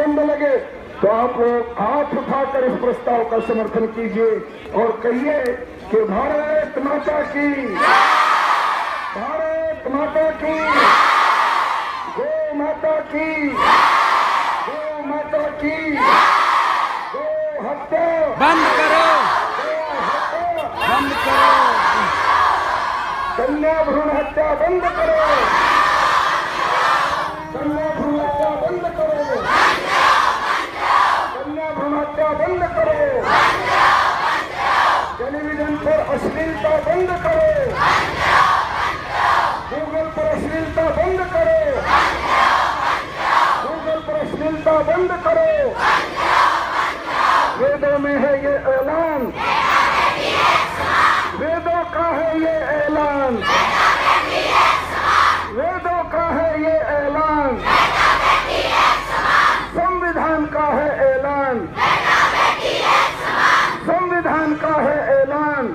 द्वंद लगे तो आप लोग हाथ उठाकर इस प्रस्ताव का समर्थन कीजिए और कहिए कि भारत माता की, भारत माता की, गौ माता की, गौ माता की, गौ हत्या बंद करो, बंद करो, कन्या भ्रूण हत्या बंद करो, कन्या भ्रूण हत्या बंद करो, कन्या भ्रूण हत्या बंद करो, टेलीविजन पर अश्लीलता बंद करो, गूगल पर अश्लीलता बंद करो, गूगल पर अश्लीलता बंद करो। वेदों में है ये ऐलान, वेदों का है ये ऐलान, वेदों का है ये ऐलान, संविधान का है ऐलान, संविधान का है ऐलान।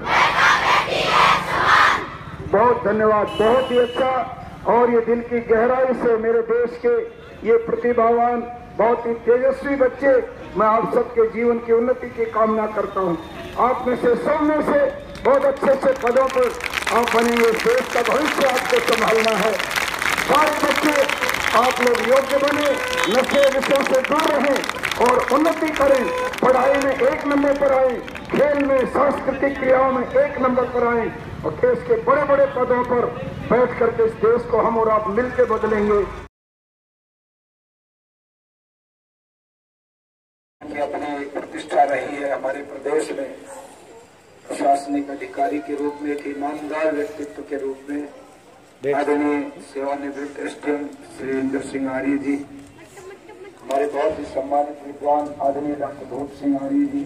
बहुत धन्यवाद, बहुत ही अच्छा। और ये दिल की गहराई से मेरे देश के ये प्रतिभावान बहुत ही तेजस्वी बच्चे, मैं आप सबके जीवन की उन्नति की कामना करता हूँ। आप में से सब में से बहुत अच्छे अच्छे पदों पर आप बनेंगे, देश का भविष्य आपको संभालना है। सारे बच्चे आप लोग योग्य बने, नशे विषयों से दूर रहें और उन्नति करें, पढ़ाई में 1 नंबर पर आए, खेल में सांस्कृतिक क्रियाओं में 1 नंबर पर आए और देश के बड़े बड़े पदों पर बैठ करके इस देश को हम और आप मिलकर बदलेंगे। अपनी प्रतिष्ठा रही है हमारे प्रदेश में प्रशासनिक अधिकारी के रूप में, एक ईमानदार व्यक्तित्व के रूप में आदरणीय सेवानिवृत्त एसडीएम श्री इंद्र सिंह आर्य जी, हमारे बहुत ही सम्मानित विद्वान आदरणीय डॉक्टर धूप सिंह आर्य जी,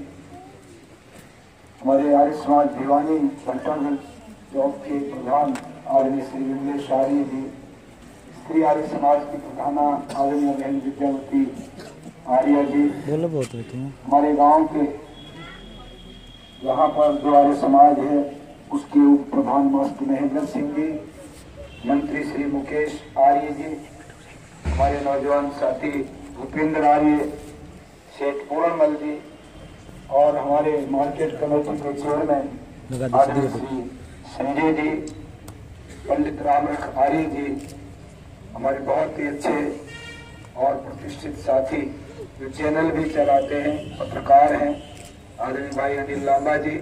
हमारे आर्य समाज दीवानी कंटोनमेंट जॉब के प्रधान आदरणीय श्री विमलेश आर्य जी, स्त्री आर्य समाज की प्रधाना आदरणीय बहन विद्यावती आर्य जी, हमारे गांव के यहाँ पर जो आर्य समाज है उसके उप प्रधान मास्टर महेंद्र सिंह जी, मंत्री श्री मुकेश आर्य जी, हमारे नौजवान साथी भूपेंद्र आर्य, सेठ पूरनमल जी और हमारे मार्केट कमेटी के चेयरमैन आदरणीय श्री संजय जी, पंडित रामरख आर्य जी, हमारे बहुत ही अच्छे और प्रतिष्ठित साथी जो चैनल भी चलाते हैं, पत्रकार हैं, आदरणीय भाई अनिल लांबा जी,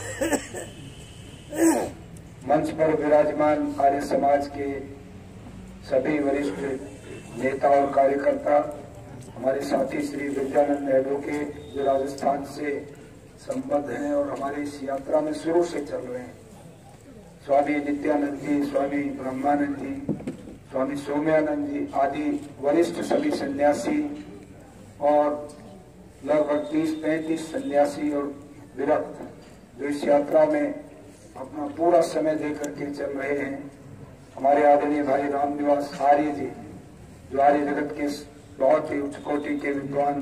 मंच पर विराजमान आर्य समाज के सभी वरिष्ठ नेता और कार्यकर्ता, हमारे साथी श्री विद्यानंद एडवोकेट जो राजस्थान से संबद्ध हैं और हमारी इस यात्रा में शुरू से चल रहे हैं, स्वामी नित्यानंद जी, स्वामी ब्रह्मानंद जी, स्वामी सौम्यानंद जी आदि वरिष्ठ सभी सन्यासी और लगभग 30-35 सन्यासी और विरक्त जो इस यात्रा में अपना पूरा समय देकर के चल रहे हैं, हमारे आदरणीय भाई रामनिवास आर्य जी जो आर्य जगत के बहुत ही उच्च कोटि के विद्वान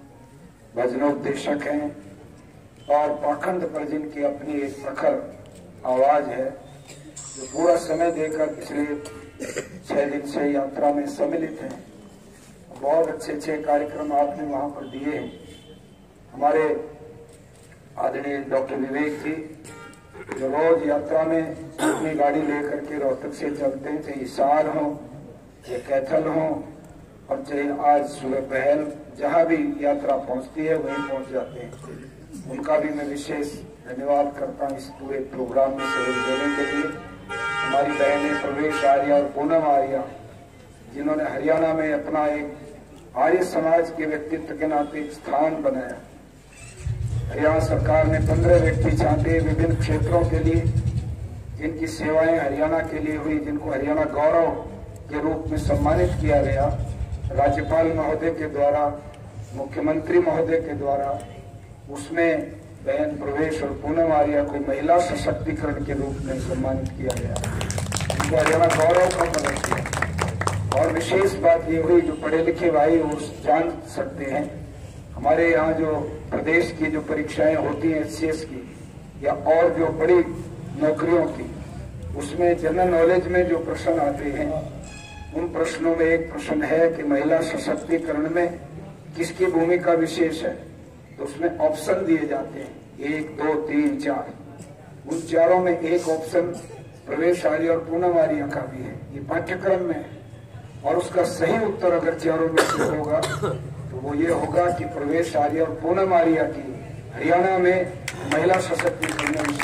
भजनोपदेशक हैं और पाखंड पर जिनकी अपनी एक प्रखर आवाज है, जो पूरा समय देकर पिछले 6 दिन से यात्रा में सम्मिलित हैं। बहुत अच्छे अच्छे कार्यक्रम आपने वहां पर दिए हैं। हमारे आदरणीय डॉक्टर विवेक जी जो रोज यात्रा में अपनी गाड़ी लेकर के रोहतक से चलते हैं, चाहे हिसार हो, चाहे कैथल हो और चाहे आज सुबह पहल जहां भी यात्रा पहुंचती है वहीं पहुंच जाते हैं। उनका भी मैं विशेष धन्यवाद करता हूं इस पूरे प्रोग्राम में सहयोग देने के लिए। हमारी बहनें प्रवेश आर्य और पूनम आर्य जिन्होंने हरियाणा में अपना एक आर्य समाज के व्यक्तित्व के नाते एक स्थान बनाया। हरियाणा सरकार ने 15 व्यक्ति छांटे विभिन्न क्षेत्रों के लिए, जिनकी सेवाएं हरियाणा के लिए हुई, जिनको हरियाणा गौरव के रूप में सम्मानित किया गया राज्यपाल महोदय के द्वारा, मुख्यमंत्री महोदय के द्वारा। उसमें बहन प्रवेश और पूनम आर्य को महिला सशक्तिकरण के रूप में सम्मानित किया गया, उनको हरियाणा गौरव का पदक दिया। और विशेष बात ये हुई, जो पढ़े लिखे भाई वो जान सकते हैं, हमारे यहाँ जो प्रदेश की जो परीक्षाएं होती हैं एचसीएस की या और जो बड़ी नौकरियों की, उसमें जनरल नॉलेज में जो प्रश्न आते हैं, उन प्रश्नों में एक प्रश्न है कि महिला सशक्तिकरण में किसकी भूमिका विशेष है, तो उसमें ऑप्शन दिए जाते हैं 1, 2, 3, 4। उन चारों में एक ऑप्शन प्रवेश आर्य और पूनम आर्य का भी है, ये पाठ्यक्रम में है। और उसका सही उत्तर अगर चारों में से होगा तो वो ये होगा कि प्रवेश आर्य और पूनम आर्य की हरियाणा में महिला सशक्तिकरण में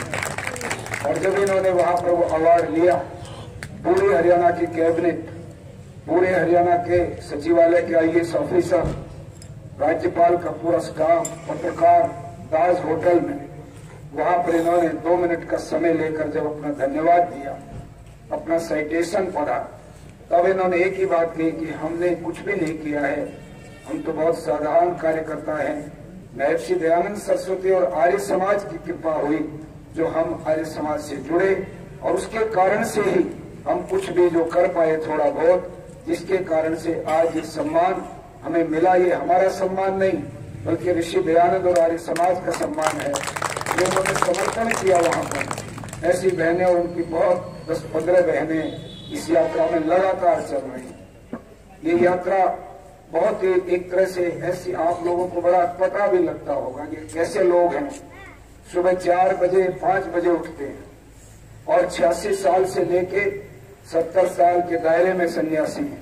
विशेष। और जब इन्होंने वहां पर वो अवार्ड लिया, पूरी हरियाणा की कैबिनेट, पूरे हरियाणा के सचिवालय के IAS ऑफिसर, राज्यपाल का पूरा स्टाफ, पत्रकार, दास होटल में, वहां पर इन्होंने 2 मिनट का समय लेकर जब अपना धन्यवाद दिया, अपना साइटेशन पढ़ा, तब इन्होंने एक ही बात कही कि हमने कुछ भी नहीं किया है, हम तो बहुत साधारण कार्यकर्ता हैं। महर्षि दयानंद सरस्वती और आर्य समाज की कृपा हुई जो हम आर्य समाज से जुड़े, और उसके कारण से ही हम कुछ भी जो कर पाए थोड़ा बहुत, जिसके कारण से आज ये सम्मान हमें मिला। ये हमारा सम्मान नहीं बल्कि ऋषि दयानंद और आर्य समाज का सम्मान है जो उन्होंने समर्पण किया वहां पर। ऐसी बहनें और उनकी बहुत 10-15 बहनें इस यात्रा में लगातार चल रही हैं। ये यात्रा बहुत ही एक तरह से ऐसी, आप लोगों को बड़ा पता भी लगता होगा कि कैसे लोग हैं। सुबह 4 बजे 5 बजे उठते हैं और 86 साल से लेके 70 साल के दायरे में सन्यासी हैं।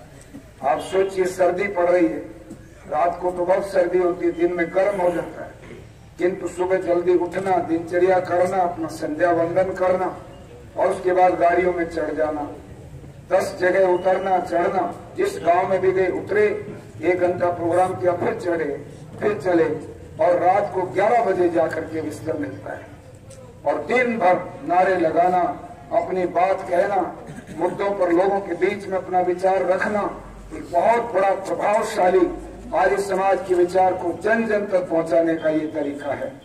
आप सोचिए, सर्दी पड़ रही है, रात को तो बहुत सर्दी होती है, दिन में गर्म हो जाता है, किंतु सुबह जल्दी उठना, दिनचर्या करना, अपना संध्या वंदन करना और उसके बाद गाड़ियों में चढ़ जाना, 10 जगह उतरना चढ़ना, जिस गांव में भी गए उतरे, 1 घंटा प्रोग्राम किया, फिर चढ़े, फिर चले, और रात को 11 बजे जाकर के बिस्तर मिलता है। और दिन भर नारे लगाना, अपनी बात कहना, मुद्दों पर लोगों के बीच में अपना विचार रखना, एक बहुत बड़ा प्रभावशाली आर्य समाज के विचार को जन जन तक पहुंचाने का ये तरीका है।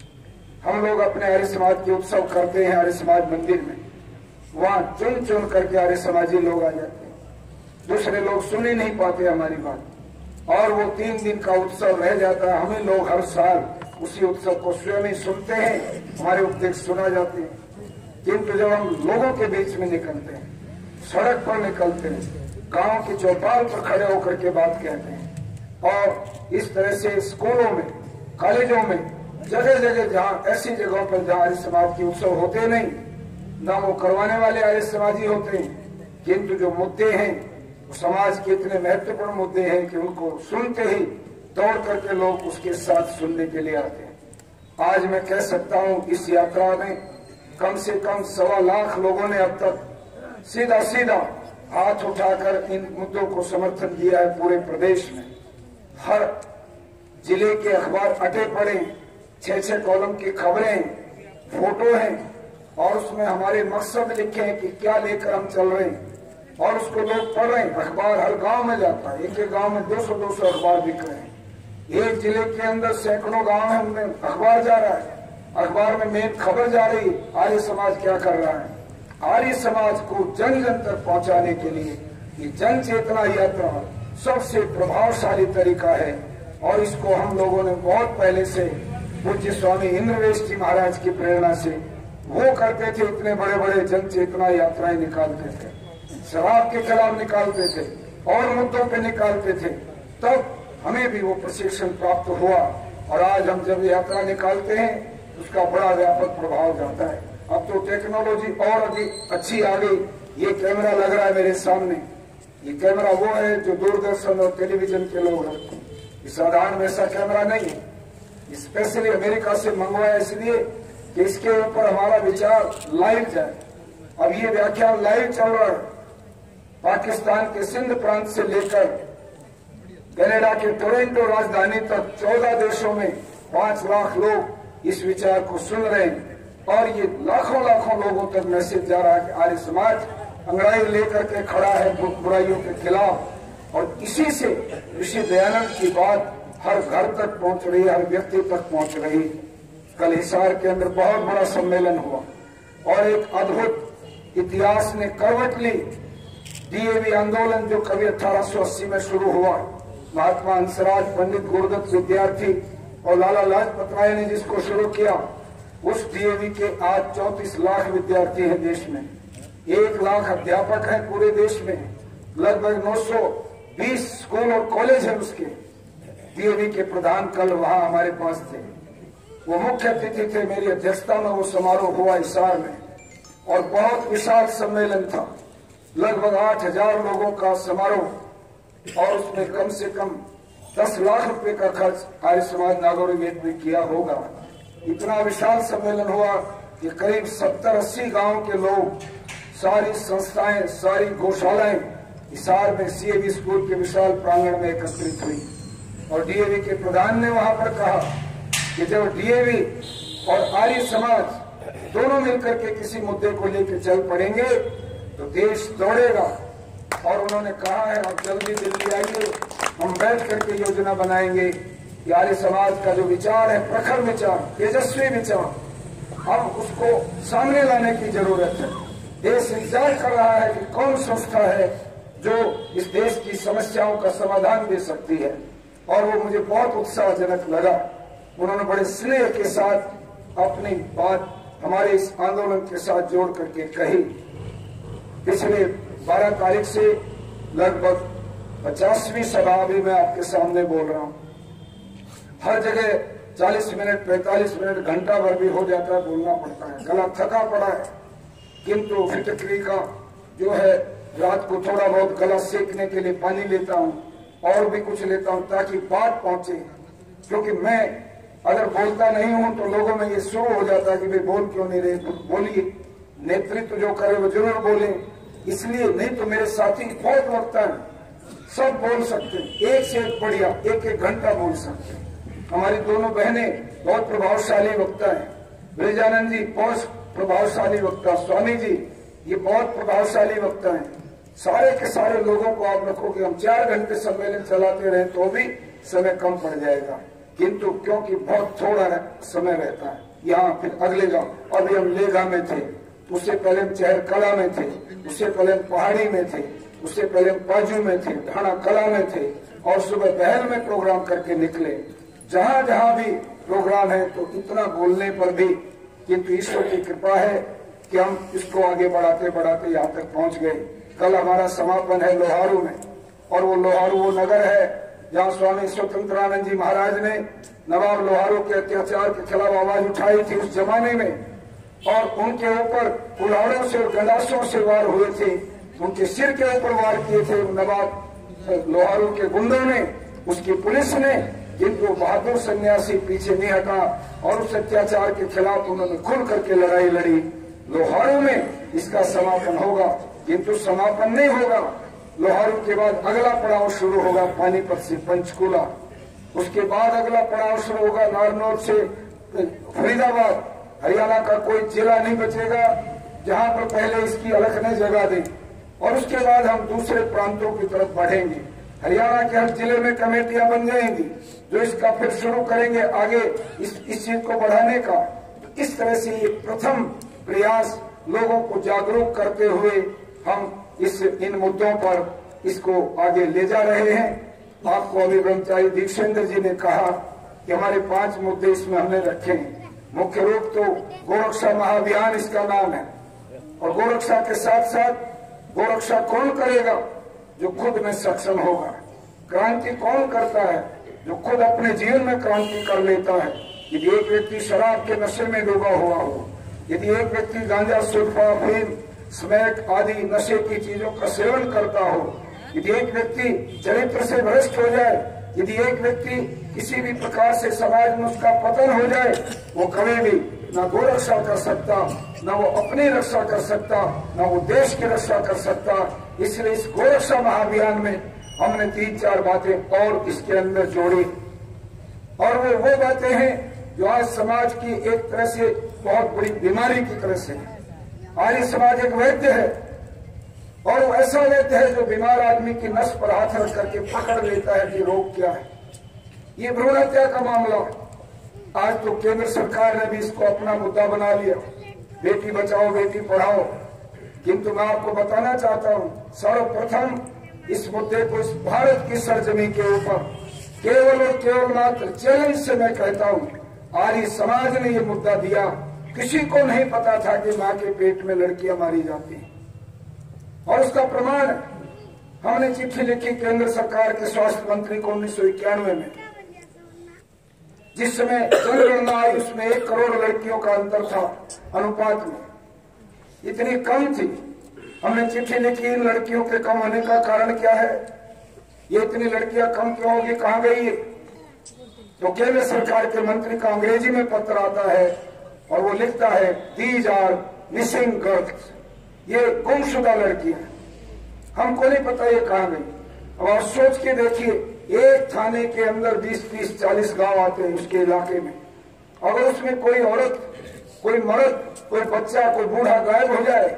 हम लोग अपने आर्य समाज के उत्सव करते हैं आर्य समाज मंदिर में, वहां चुन चुन करके आर्य समाजी लोग आ जाते हैं, दूसरे लोग सुन ही नहीं पाते हमारी बात, और वो 3 दिन का उत्सव रह जाता है। हमें लोग हर साल उसी उत्सव को स्वयं ही सुनते हैं, हमारे उपदेश सुना जाते हैं। किंतु जब हम लोगों के बीच में निकलते हैं, सड़क पर निकलते हैं, गांव की चौपाल पर खड़े होकर के बात कहते हैं, और इस तरह से स्कूलों में, कॉलेजों में, जगह जगह जहाँ ऐसी जगहों पर जहाँ आर्य समाज के उत्सव होते नहीं, ना वो करवाने वाले आर्य समाजी होते हैं, किंतु जो मुद्दे हैं वो समाज के इतने महत्वपूर्ण मुद्दे हैं कि उनको सुनते ही दौड़ करके लोग उसके साथ सुनने के लिए आते हैं। आज मैं कह सकता हूँ इस यात्रा में कम से कम 1.25 लाख लोगों ने अब तक सीधा सीधा हाथ उठाकर इन मुद्दों को समर्थन दिया है। पूरे प्रदेश में हर जिले के अखबार अटे पड़े, 6-6 कॉलम की खबरें, फोटो हैं, और उसमें हमारे मकसद लिखे हैं कि क्या लेकर हम चल रहे हैं, और उसको लोग पढ़ रहे हैं। अखबार हर गांव में जाता है, एक गांव में 200-200 अखबार बिक रहे हैं। एक जिले के अंदर सैकड़ों गांव है, उनमें अखबार जा रहा है, अखबार में मेन खबर जा रही है आर्य समाज क्या कर रहा है। आर्य समाज को जन जन तक पहुंचाने के लिए ये जन चेतना यात्रा सबसे प्रभावशाली तरीका है, और इसको हम लोगों ने बहुत पहले से पूज्य स्वामी इंद्रवेश जी महाराज की प्रेरणा से वो करते थे। इतने बड़े बड़े जन चेतना यात्राएं निकालते थे, शराब के खिलाफ निकालते थे और मुद्दों पे निकालते थे, तब हमें भी वो प्रशिक्षण प्राप्त हुआ। और आज हम जब यात्रा निकालते हैं उसका बड़ा व्यापक प्रभाव जाता है। अब तो टेक्नोलॉजी और अधिक अच्छी आ गई। ये कैमरा लग रहा है मेरे सामने, ये कैमरा वो है जो दूरदर्शन और टेलीविजन के लोग रखते हैं, ये साधारण वैसा कैमरा नहीं है, स्पेशली अमेरिका से मंगवाया इसलिए कि इसके ऊपर हमारा विचार लाइव जाए। अब ये व्याख्यान लाइव चल रहा है, पाकिस्तान के सिंध प्रांत से लेकर कनाडा के टोरंटो राजधानी तक 14 देशों में 5 लाख लोग इस विचार को सुन रहे हैं, और ये लाखों लाखों लोगों तक मैसेज जा रहा है कि आर्य समाज अंग्रेजी लेकर के खड़ा है बुराइयों के खिलाफ। और इसी से ऋषि दयानंद की बात हर घर तक पहुंच रही है, हर व्यक्ति तक पहुंच रही। कल हिसार के अंदर बहुत बड़ा सम्मेलन हुआ और एक अद्भुत इतिहास ने करवट ली। डीएवी आंदोलन जो कभी 1880 में शुरू हुआ, महात्मा हंसराज, पंडित गुरुदत्त विद्यार्थी और लाला लाजपत राय ने जिसको शुरू किया, उस डीएवी के आज 34 लाख विद्यार्थी हैं देश में, 1 लाख अध्यापक हैं पूरे देश में, लगभग 920 स्कूल और कॉलेज हैं उसके, डीएवी के प्रधान कल वहां हमारे पास थे। वो मुख्य अतिथि थे। मेरी अध्यक्षता में वो समारोह हुआ हिसार में और बहुत विशाल सम्मेलन था। लगभग 8,000 लोगों का समारोह और उसमें कम से कम 10 लाख रुपए का खर्च आर्य समाज नागौरी गेट में किया होगा। इतना विशाल सम्मेलन हुआ कि करीब 70-80 गांव के लोग, सारी संस्थाएं, सारी गौशालाएं हिसार में सीएवी स्कूल के विशाल प्रांगण में एकत्रित हुई और डीएवी के प्रधान ने वहां पर कहा कि जब डीएवी और आर्य समाज दोनों मिलकर के किसी मुद्दे को लेकर चल पड़ेंगे तो देश दौड़ेगा। और उन्होंने कहा है अब जल्दी दिल्ली आइए, हम बैठ करके योजना बनाएंगे कि आर्य समाज का जो विचार है, प्रखर विचार, तेजस्वी विचार, अब उसको सामने लाने की जरूरत है। देश इंतजार कर रहा है कि कौन संस्था है जो इस देश की समस्याओं का समाधान दे सकती है। और वो मुझे बहुत उत्साहजनक लगा। उन्होंने बड़े स्नेह के साथ अपनी बात हमारे इस आंदोलन के साथ जोड़ करके कही। पिछले 12 तारीख से लगभग 50वीं सभा भी मैं आपके सामने बोल रहा हूं। हर जगह 40 मिनट, 45 मिनट, घंटा भर भी हो जाता है, बोलना पड़ता है, गला थका पड़ा है। किंतु फिटकरी का जो है, रात को थोड़ा बहुत गला सेकने के लिए पानी लेता हूं और भी कुछ लेता हूं ताकि बात पहुंचे। क्योंकि मैं अगर बोलता नहीं हूं तो लोगों में ये शुरू हो जाता है कि भाई बोल क्यों नहीं रहे, बोलिए, नेतृत्व जो करे वो जरूर बोले। इसलिए नहीं तो मेरे साथी बहुत वक्ता है, सब बोल सकते हैं, एक से एक बढ़िया, एक एक घंटा बोल सकते हैं। हमारी दोनों बहनें बहुत प्रभावशाली वक्ता है। ब्रजानंद जी बहुत प्रभावशाली वक्ता, स्वामी जी ये बहुत प्रभावशाली वक्ता है। सारे के सारे लोगों को आप रखोगे, हम 4 घंटे सम्मेलन चलाते रहे तो भी समय कम पड़ जाएगा। किंतु क्योंकि बहुत थोड़ा समय रहता है, यहाँ फिर अगले गांव, अभी हम लेगा में थे, उससे पहले हम चहर कला में थे, उससे पहले हम पहाड़ी में थे, उससे पहले हम पाजू में थे, ढाणा कला में थे और सुबह बहल में प्रोग्राम करके निकले। जहां जहां भी प्रोग्राम है तो इतना बोलने पर भी, किंतु ईश्वर की कृपा है कि हम इसको आगे बढ़ाते बढ़ाते यहाँ तक पहुंच गए। कल हमारा समापन है लोहारू में और वो लोहारू वो नगर है जहाँ स्वामी स्वतंत्रानंद जी महाराज ने नवाब लोहारू के अत्याचार के खिलाफ आवाज उठाई थी उस जमाने में, और उनके ऊपर कुल्हाड़ों से और गंडासों से वार हुए थे, उनके सिर के ऊपर वार किए थे नवाब लोहारू के गुंडों ने, उसकी पुलिस ने। किंतु बहादुर सन्यासी पीछे नहीं हटा और उस अत्याचार के खिलाफ उन्होंने खुल करके लड़ाई लड़ी। लोहारू में इसका समापन होगा, किंतु समापन नहीं होगा। लोहारू के बाद अगला पड़ाव शुरू होगा पानीपत से पंचकूला, उसके बाद अगला पड़ाव शुरू होगा नारनौल से फरीदाबाद। हरियाणा का कोई जिला नहीं बचेगा जहां पर पहले इसकी अलख न जगा दे, और उसके बाद हम दूसरे प्रांतों की तरफ बढ़ेंगे। हरियाणा के हर जिले में कमेटियां बन जाएंगी जो इसका फिर शुरू करेंगे आगे इस चीज को बढ़ाने का। तो इस तरह से ये प्रथम प्रयास लोगों को जागरूक करते हुए हम इन मुद्दों पर इसको आगे ले जा रहे हैं। आपको अभी ब्रह्मचारी दीक्षेंद्र जी ने कहा कि हमारे 5 मुद्दे इसमें हमने रखे हैं। मुख्य रूप तो गोरक्षा महाअभियान इसका नाम है, और गोरक्षा के साथ साथ गोरक्षा कौन करेगा? जो खुद में सक्षम होगा। क्रांति कौन करता है? जो खुद अपने जीवन में क्रांति कर लेता है। यदि एक व्यक्ति शराब के नशे में डूबा हुआ हो, यदि एक व्यक्ति गांजा, सुल्फा, अफीम, स्मैक आदि नशे की चीजों का सेवन करता हो, यदि एक व्यक्ति चरित्र से भ्रष्ट हो जाए, यदि एक व्यक्ति किसी भी प्रकार से समाज में उसका पतन हो जाए, वो कभी भी न गोरक्षा कर सकता, न वो अपनी रक्षा कर सकता, न वो देश की रक्षा कर सकता। इसलिए इस गोरक्षा महाअभियान में हमने 3-4 बातें और इसके अंदर जोड़ी, और वो बातें हैं जो आज समाज की एक तरह से बहुत बड़ी बीमारी की तरह से है। आर्य समाज एक वैद्य है, और वो ऐसा वैद्य है जो बीमार आदमी की नस पर हाथ रख करके पकड़ लेता है कि रोग क्या है। ये भ्रूण हत्या का मामला आज तो केंद्र सरकार ने भी इसको अपना मुद्दा बना लिया, बेटी बचाओ बेटी पढ़ाओ। किंतु मैं आपको बताना चाहता हूं, सर्वप्रथम इस मुद्दे को इस भारत की सरजमी के ऊपर केवल और केवल मात्र चैलेंज से मैं कहता हूं, आर्य समाज ने ये मुद्दा दिया। किसी को नहीं पता था कि मां के पेट में लड़कियां मारी जाती हैं, और उसका प्रमाण हमने चिट्ठी लिखी केंद्र सरकार के स्वास्थ्य मंत्री को 1991 में, जिस समय जनगणना आई उसमें 1 करोड़ लड़कियों का अंतर था अनुपात में, इतनी कम थी। हमने चिट्ठी लिखी, इन लड़कियों के कम होने का कारण क्या है, ये इतनी लड़कियां कम क्यों होगी, कहां गई है? तो केंद्र सरकार के मंत्री का अंग्रेजी में पत्र आता है और वो लिखता है दीज आर मिसिंग गर्ल्स, ये गुमशुदा लड़कियां, हमको नहीं पता ये कहां गई। अब आप सोच के देखिए, एक थाने के अंदर 20, 30, 40 गांव आते हैं उसके इलाके में, अगर उसमें कोई औरत, कोई मर्द, कोई बच्चा, कोई बूढ़ा गायब हो जाए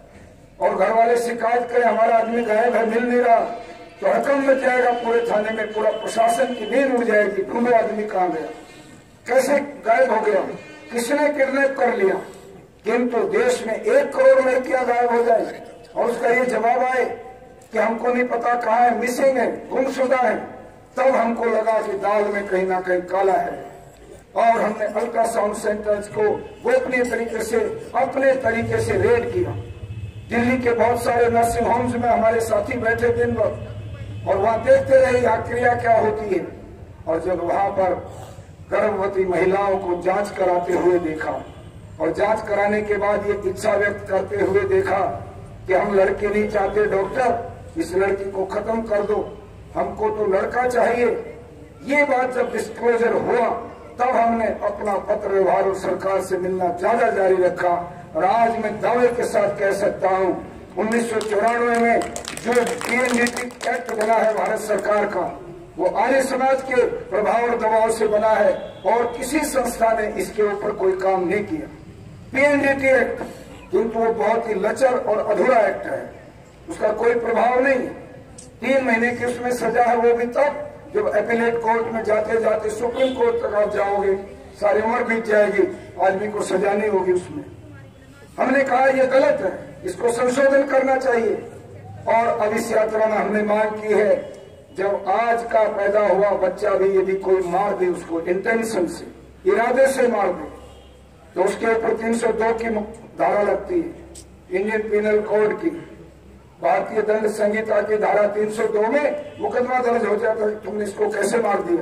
और घर वाले शिकायत करें हमारा आदमी गायब है, मिल नहीं रहा, तो हकम मच जाएगा पूरे थाने में, पूरा प्रशासन की नींद उड़ जाएगी, ढूंढो आदमी कहां गया, कैसे गायब हो गया, किसने किडनैप कर लिया। किंतु देश में 1 करोड़ लड़कियां गायब हो जाए और उसका ये जवाब आए कि हमको नहीं पता कहाँ है, मिसिंग है, गुमशुदा है, तब हमको लगा कि दाल में कहीं ना कहीं काला है। और हमने अल्ट्रासाउंड सेंटर्स को गोपनीय तरीके से, अपने तरीके से रेड किया। दिल्ली के बहुत सारे नर्सिंग होम्स में हमारे साथी बैठे दिन भर और वहां देखते रहे यहाँ क्रिया क्या होती है। और जब वहां पर गर्भवती महिलाओं को जांच कराते हुए देखा और जांच कराने के बाद ये इच्छा व्यक्त करते हुए देखा कि हम लड़के नहीं चाहते डॉक्टर, इस लड़की को खत्म कर दो, हमको तो लड़का चाहिए, ये बात जब डिस्क्लोजर हुआ तब हमने अपना पत्र व्यवहार और सरकार से मिलना ज्यादा जारी रखा। और आज मैं दावे के साथ कह सकता हूं 1994 में जो पीएनडीटी एक्ट बना है भारत सरकार का, वो आर्य समाज के प्रभाव और दबाव से बना है और किसी संस्था ने इसके ऊपर कोई काम नहीं किया। पीएनडीटी एक्ट किंतु वो बहुत ही लचर और अधूरा एक्ट है, उसका कोई प्रभाव नहीं। 3 महीने की उसमें सजा है, वो भी तब जब अपीलेट कोर्ट में जाते जाते सुप्रीम कोर्ट तक आप जाओगे, सारी उम्र बीत जाएगी, आदमी को सजा नहीं होगी उसमें। हमने कहा ये गलत है, इसको संशोधन करना चाहिए। और अब इस यात्रा में हमने मांग की है, जब आज का पैदा हुआ बच्चा भी यदि कोई मार दे उसको इंटेंशन से, इरादे से मार दे, तो उसके ऊपर 302 की धारा लगती है इंडियन पिनल कोड की, भारतीय दंड संहिता की धारा 302 में मुकदमा दर्ज हो जाता है, तुमने इसको कैसे मार दिया।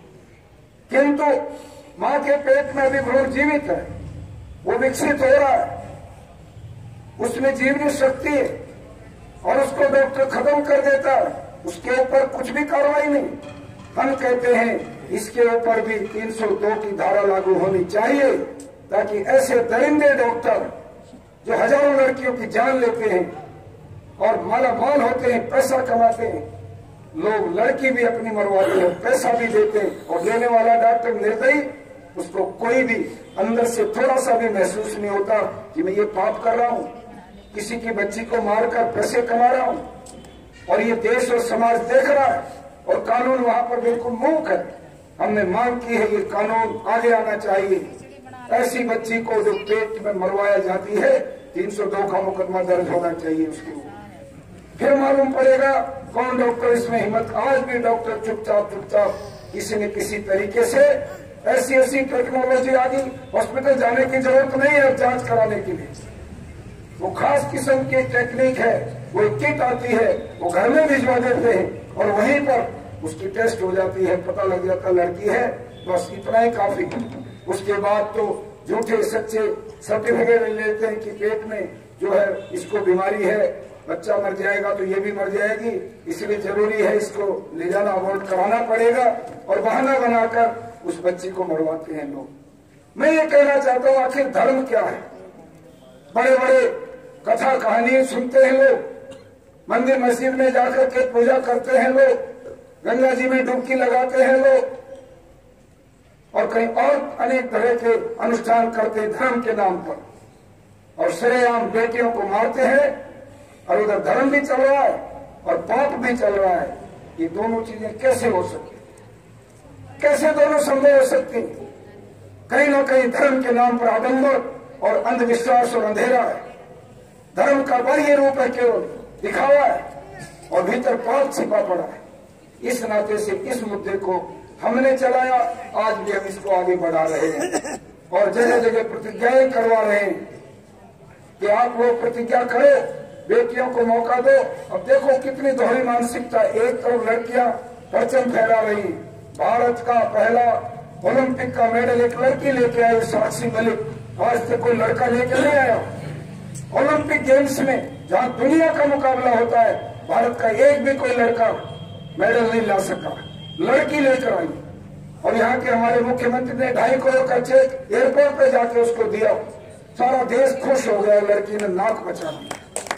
किंतु मां के पेट में अभी भ्रूण जीवित है, वो विकसित हो रहा है, उसमें जीवनी शक्ति है और उसको डॉक्टर खत्म कर देता है, उसके ऊपर कुछ भी कार्रवाई नहीं। हम कहते हैं इसके ऊपर भी 302 की धारा लागू होनी चाहिए, ताकि ऐसे दरिंदे डॉक्टर जो हजारों लड़कियों की जान लेते हैं और मालामाल होते हैं, पैसा कमाते हैं, लोग लड़की भी अपनी मरवाते हैं, पैसा भी देते हैं, और देने वाला डॉक्टर निर्दयी, उसको कोई भी अंदर से थोड़ा सा भी महसूस नहीं होता कि मैं ये पाप कर रहा हूं, किसी की बच्ची को मारकर पैसे कमा रहा हूं। और ये देश और समाज देख रहा है और कानून वहां पर बिल्कुल मूक है। हमने मांग की है ये कानून आगे आना चाहिए। ऐसी बच्ची को जो पेट में मरवाया जाती है 302 का मुकदमा दर्ज होना चाहिए उसके ऊपर। फिर मालूम पड़ेगा कौन डॉक्टर इसमें हिम्मत। आज भी डॉक्टर चुपचाप किसी न किसी तरीके से ऐसी टेक्नोलॉजी आ गई, हॉस्पिटल जाने की जरूरत नहीं है जांच कराने के लिए। वो खास किस्म की टेक्निक है, वो किट आती है, वो घर में भिजवा देते हैं और वहीं पर उसकी टेस्ट हो जाती है, पता लग जाता लड़की है, बस इतना ही काफी। उसके बाद तो झूठे सच्चे सर्टिफिकेट लेते हैं कि पेट में जो है इसको बीमारी है, बच्चा मर जाएगा तो ये भी मर जाएगी, इसलिए जरूरी है इसको ले जाना, अबॉर्ट कराना पड़ेगा, और बहाना बनाकर उस बच्ची को मरवाते हैं लोग। मैं ये कहना चाहता हूँ आखिर धर्म क्या है। बड़े बड़े कथा कहानी सुनते हैं लोग, मंदिर मस्जिद में जाकर के पूजा करते हैं लोग, गंगा जी में डुबकी लगाते हैं लोग, और कहीं और अनेक तरह के अनुष्ठान करते हैं धर्म के नाम पर, और सरेआम बेटियों को मारते हैं, और उधर धर्म भी चल रहा है और पाप भी चल रहा है। ये दोनों चीजें कैसे हो सकती, कैसे दोनों संभव हो सकती। कहीं ना कहीं धर्म के नाम पर आडंबर और अंधविश्वास और अंधेरा है। धर्म का बाह्य रूप है, केवल दिखावा है, और भीतर पाप छिपा पड़ा है। इस नाते से इस मुद्दे को हमने चलाया, आज भी हम इसको आगे बढ़ा रहे हैं और जगह जगह प्रतिज्ञाएं करवा रहे हैं कि आप लोग प्रतिज्ञा करो, बेटियों को मौका दो। अब देखो कितनी दोहरी मानसिकता, एक तरफ लड़कियां परचम फहरा रही, भारत का पहला ओलंपिक का मेडल एक लड़की लेके आई, साक्षी मलिक। आज तक कोई लड़का लेके नहीं आया। ओलंपिक गेम्स में जहां दुनिया का मुकाबला होता है, भारत का एक भी कोई लड़का मेडल नहीं ला सका, लड़की लेकर आई। और यहाँ के हमारे मुख्यमंत्री ने 2.5 करोड़ का चेक एयरपोर्ट पे जाके उसको दिया। सारा देश खुश हो गया, लड़की ने नाक बचा दी।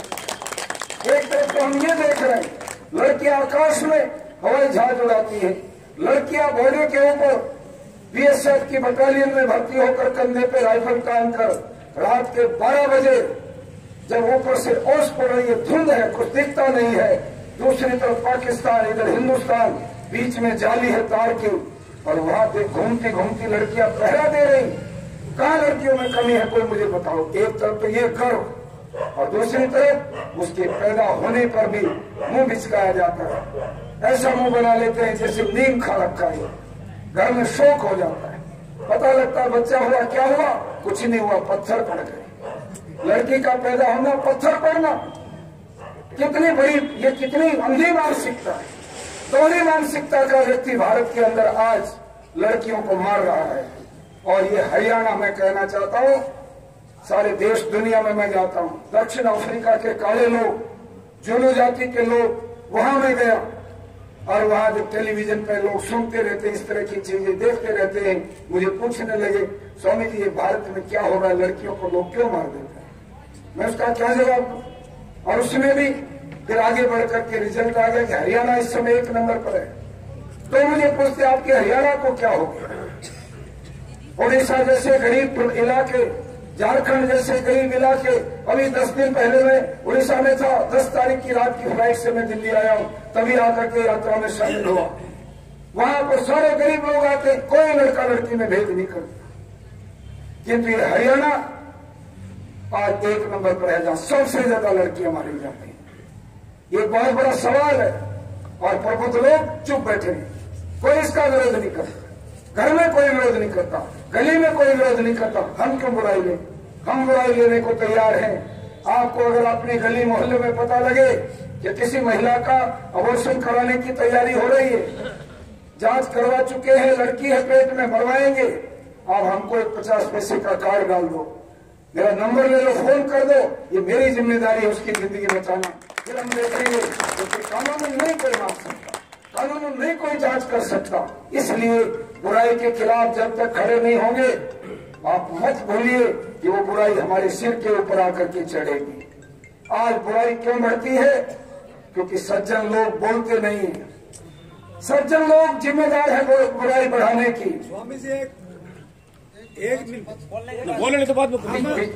एक तरफ तो हम ये देख रहे हैं, लड़कियां आकाश में हवाई जहाज उड़ाती है, लड़कियां बॉर्डर के ऊपर बीएसएफ की बटालियन में भर्ती होकर कंधे पे राइफल टांग कर रात के 12 बजे जब ऊपर से ओस पड़ रही है, धुंध है, कुछ दिखता नहीं है, दूसरी तरफ पाकिस्तान, इधर हिंदुस्तान, बीच में जाली है तार की, और वहां पे घूमती घूमती लड़कियां पहरा दे रही। कहां लड़कियों में कमी है, कोई मुझे बताओ। एक तरफ तो ये गर्व, और दूसरी तरफ उसके पैदा होने पर भी मुंह बिचकाया जाता है। ऐसा मुंह बना लेते हैं जैसे नीम खा रखा है, घर में शोक हो जाता है। पता लगता है बच्चा हुआ, क्या हुआ, कुछ नहीं हुआ, पत्थर पड़ गए। लड़की का पैदा होना, पत्थर पड़ना, कितनी बड़ी, ये कितनी अंधी मानसिकता है। दोहरी मानसिकता का व्यक्ति भारत के अंदर आज लड़कियों को मार रहा है। और ये हरियाणा, मैं कहना चाहता हूं, सारे देश दुनिया में मैं जाता हूं, दक्षिण अफ्रीका के काले लोग, जोलो जाति के लोग, वहां में गया और वहां जब टेलीविजन पे लोग सुनते रहते, इस तरह की चीजें देखते रहते हैं, मुझे पूछने लगे, स्वामी जी ये भारत में क्या हो रहा है, लड़कियों को लोग क्यों मार देते हैं? मैं उसका क्या जवाब दूं? और उसमें भी फिर आगे बढ़कर के रिजल्ट आ गया कि हरियाणा इस समय 1 नंबर पर है। तो मुझे पूछते, आपके हरियाणा को क्या हो गया? उड़ीसा जैसे गरीब इलाके, झारखंड जैसे गरीब इलाके, अभी 10 दिन पहले मैं उड़ीसा में था, 10 तारीख की रात की फ्लाइट से मैं दिल्ली आया हूं, तभी आकर के यात्रा में शामिल हुआ। वहां पर सारे गरीब लोग आते, कोई लड़का लड़की में भेद नहीं करता। किंतु ये हरियाणा आज 1 नंबर पर है, जहां सबसे ज्यादा लड़कियां मारी जाती हैं। ये बहुत बड़ा सवाल है, और प्रबुद्ध लोग चुप बैठे हैं, कोई इसका विरोध नहीं करता, घर में कोई विरोध नहीं करता, गली में कोई विरोध नहीं करता। हम क्यों बुराई लें? हम बुराई लेने को तैयार हैं। आपको अगर अपनी गली मोहल्ले में पता लगे कि किसी महिला का अबॉर्शन कराने की तैयारी हो रही है, जांच करवा चुके हैं, लड़की है पेट में, मरवाएंगे, आप हमको एक 50 पैसे का कार्ड डाल दो, मेरा नंबर ले लो, फोन कर दो, ये मेरी जिम्मेदारी है उसकी जिंदगी बचाना। फिर हम देखेंगे, क्योंकि कानून नहीं कोई मांग सकता, कानून नहीं कोई जांच कर सकता। इसलिए बुराई के खिलाफ जब तक खड़े नहीं होंगे, आप मत भूलिए कि वो बुराई हमारे सिर के ऊपर आकर के चढ़ेगी। आज बुराई क्यों बढ़ती है? क्योंकि सज्जन लोग बोलते नहीं हैं। सज्जन लोग जिम्मेदार है बुराई बढ़ाने की। स्वामी जी एक मिनट बोलने तो बात लेकिन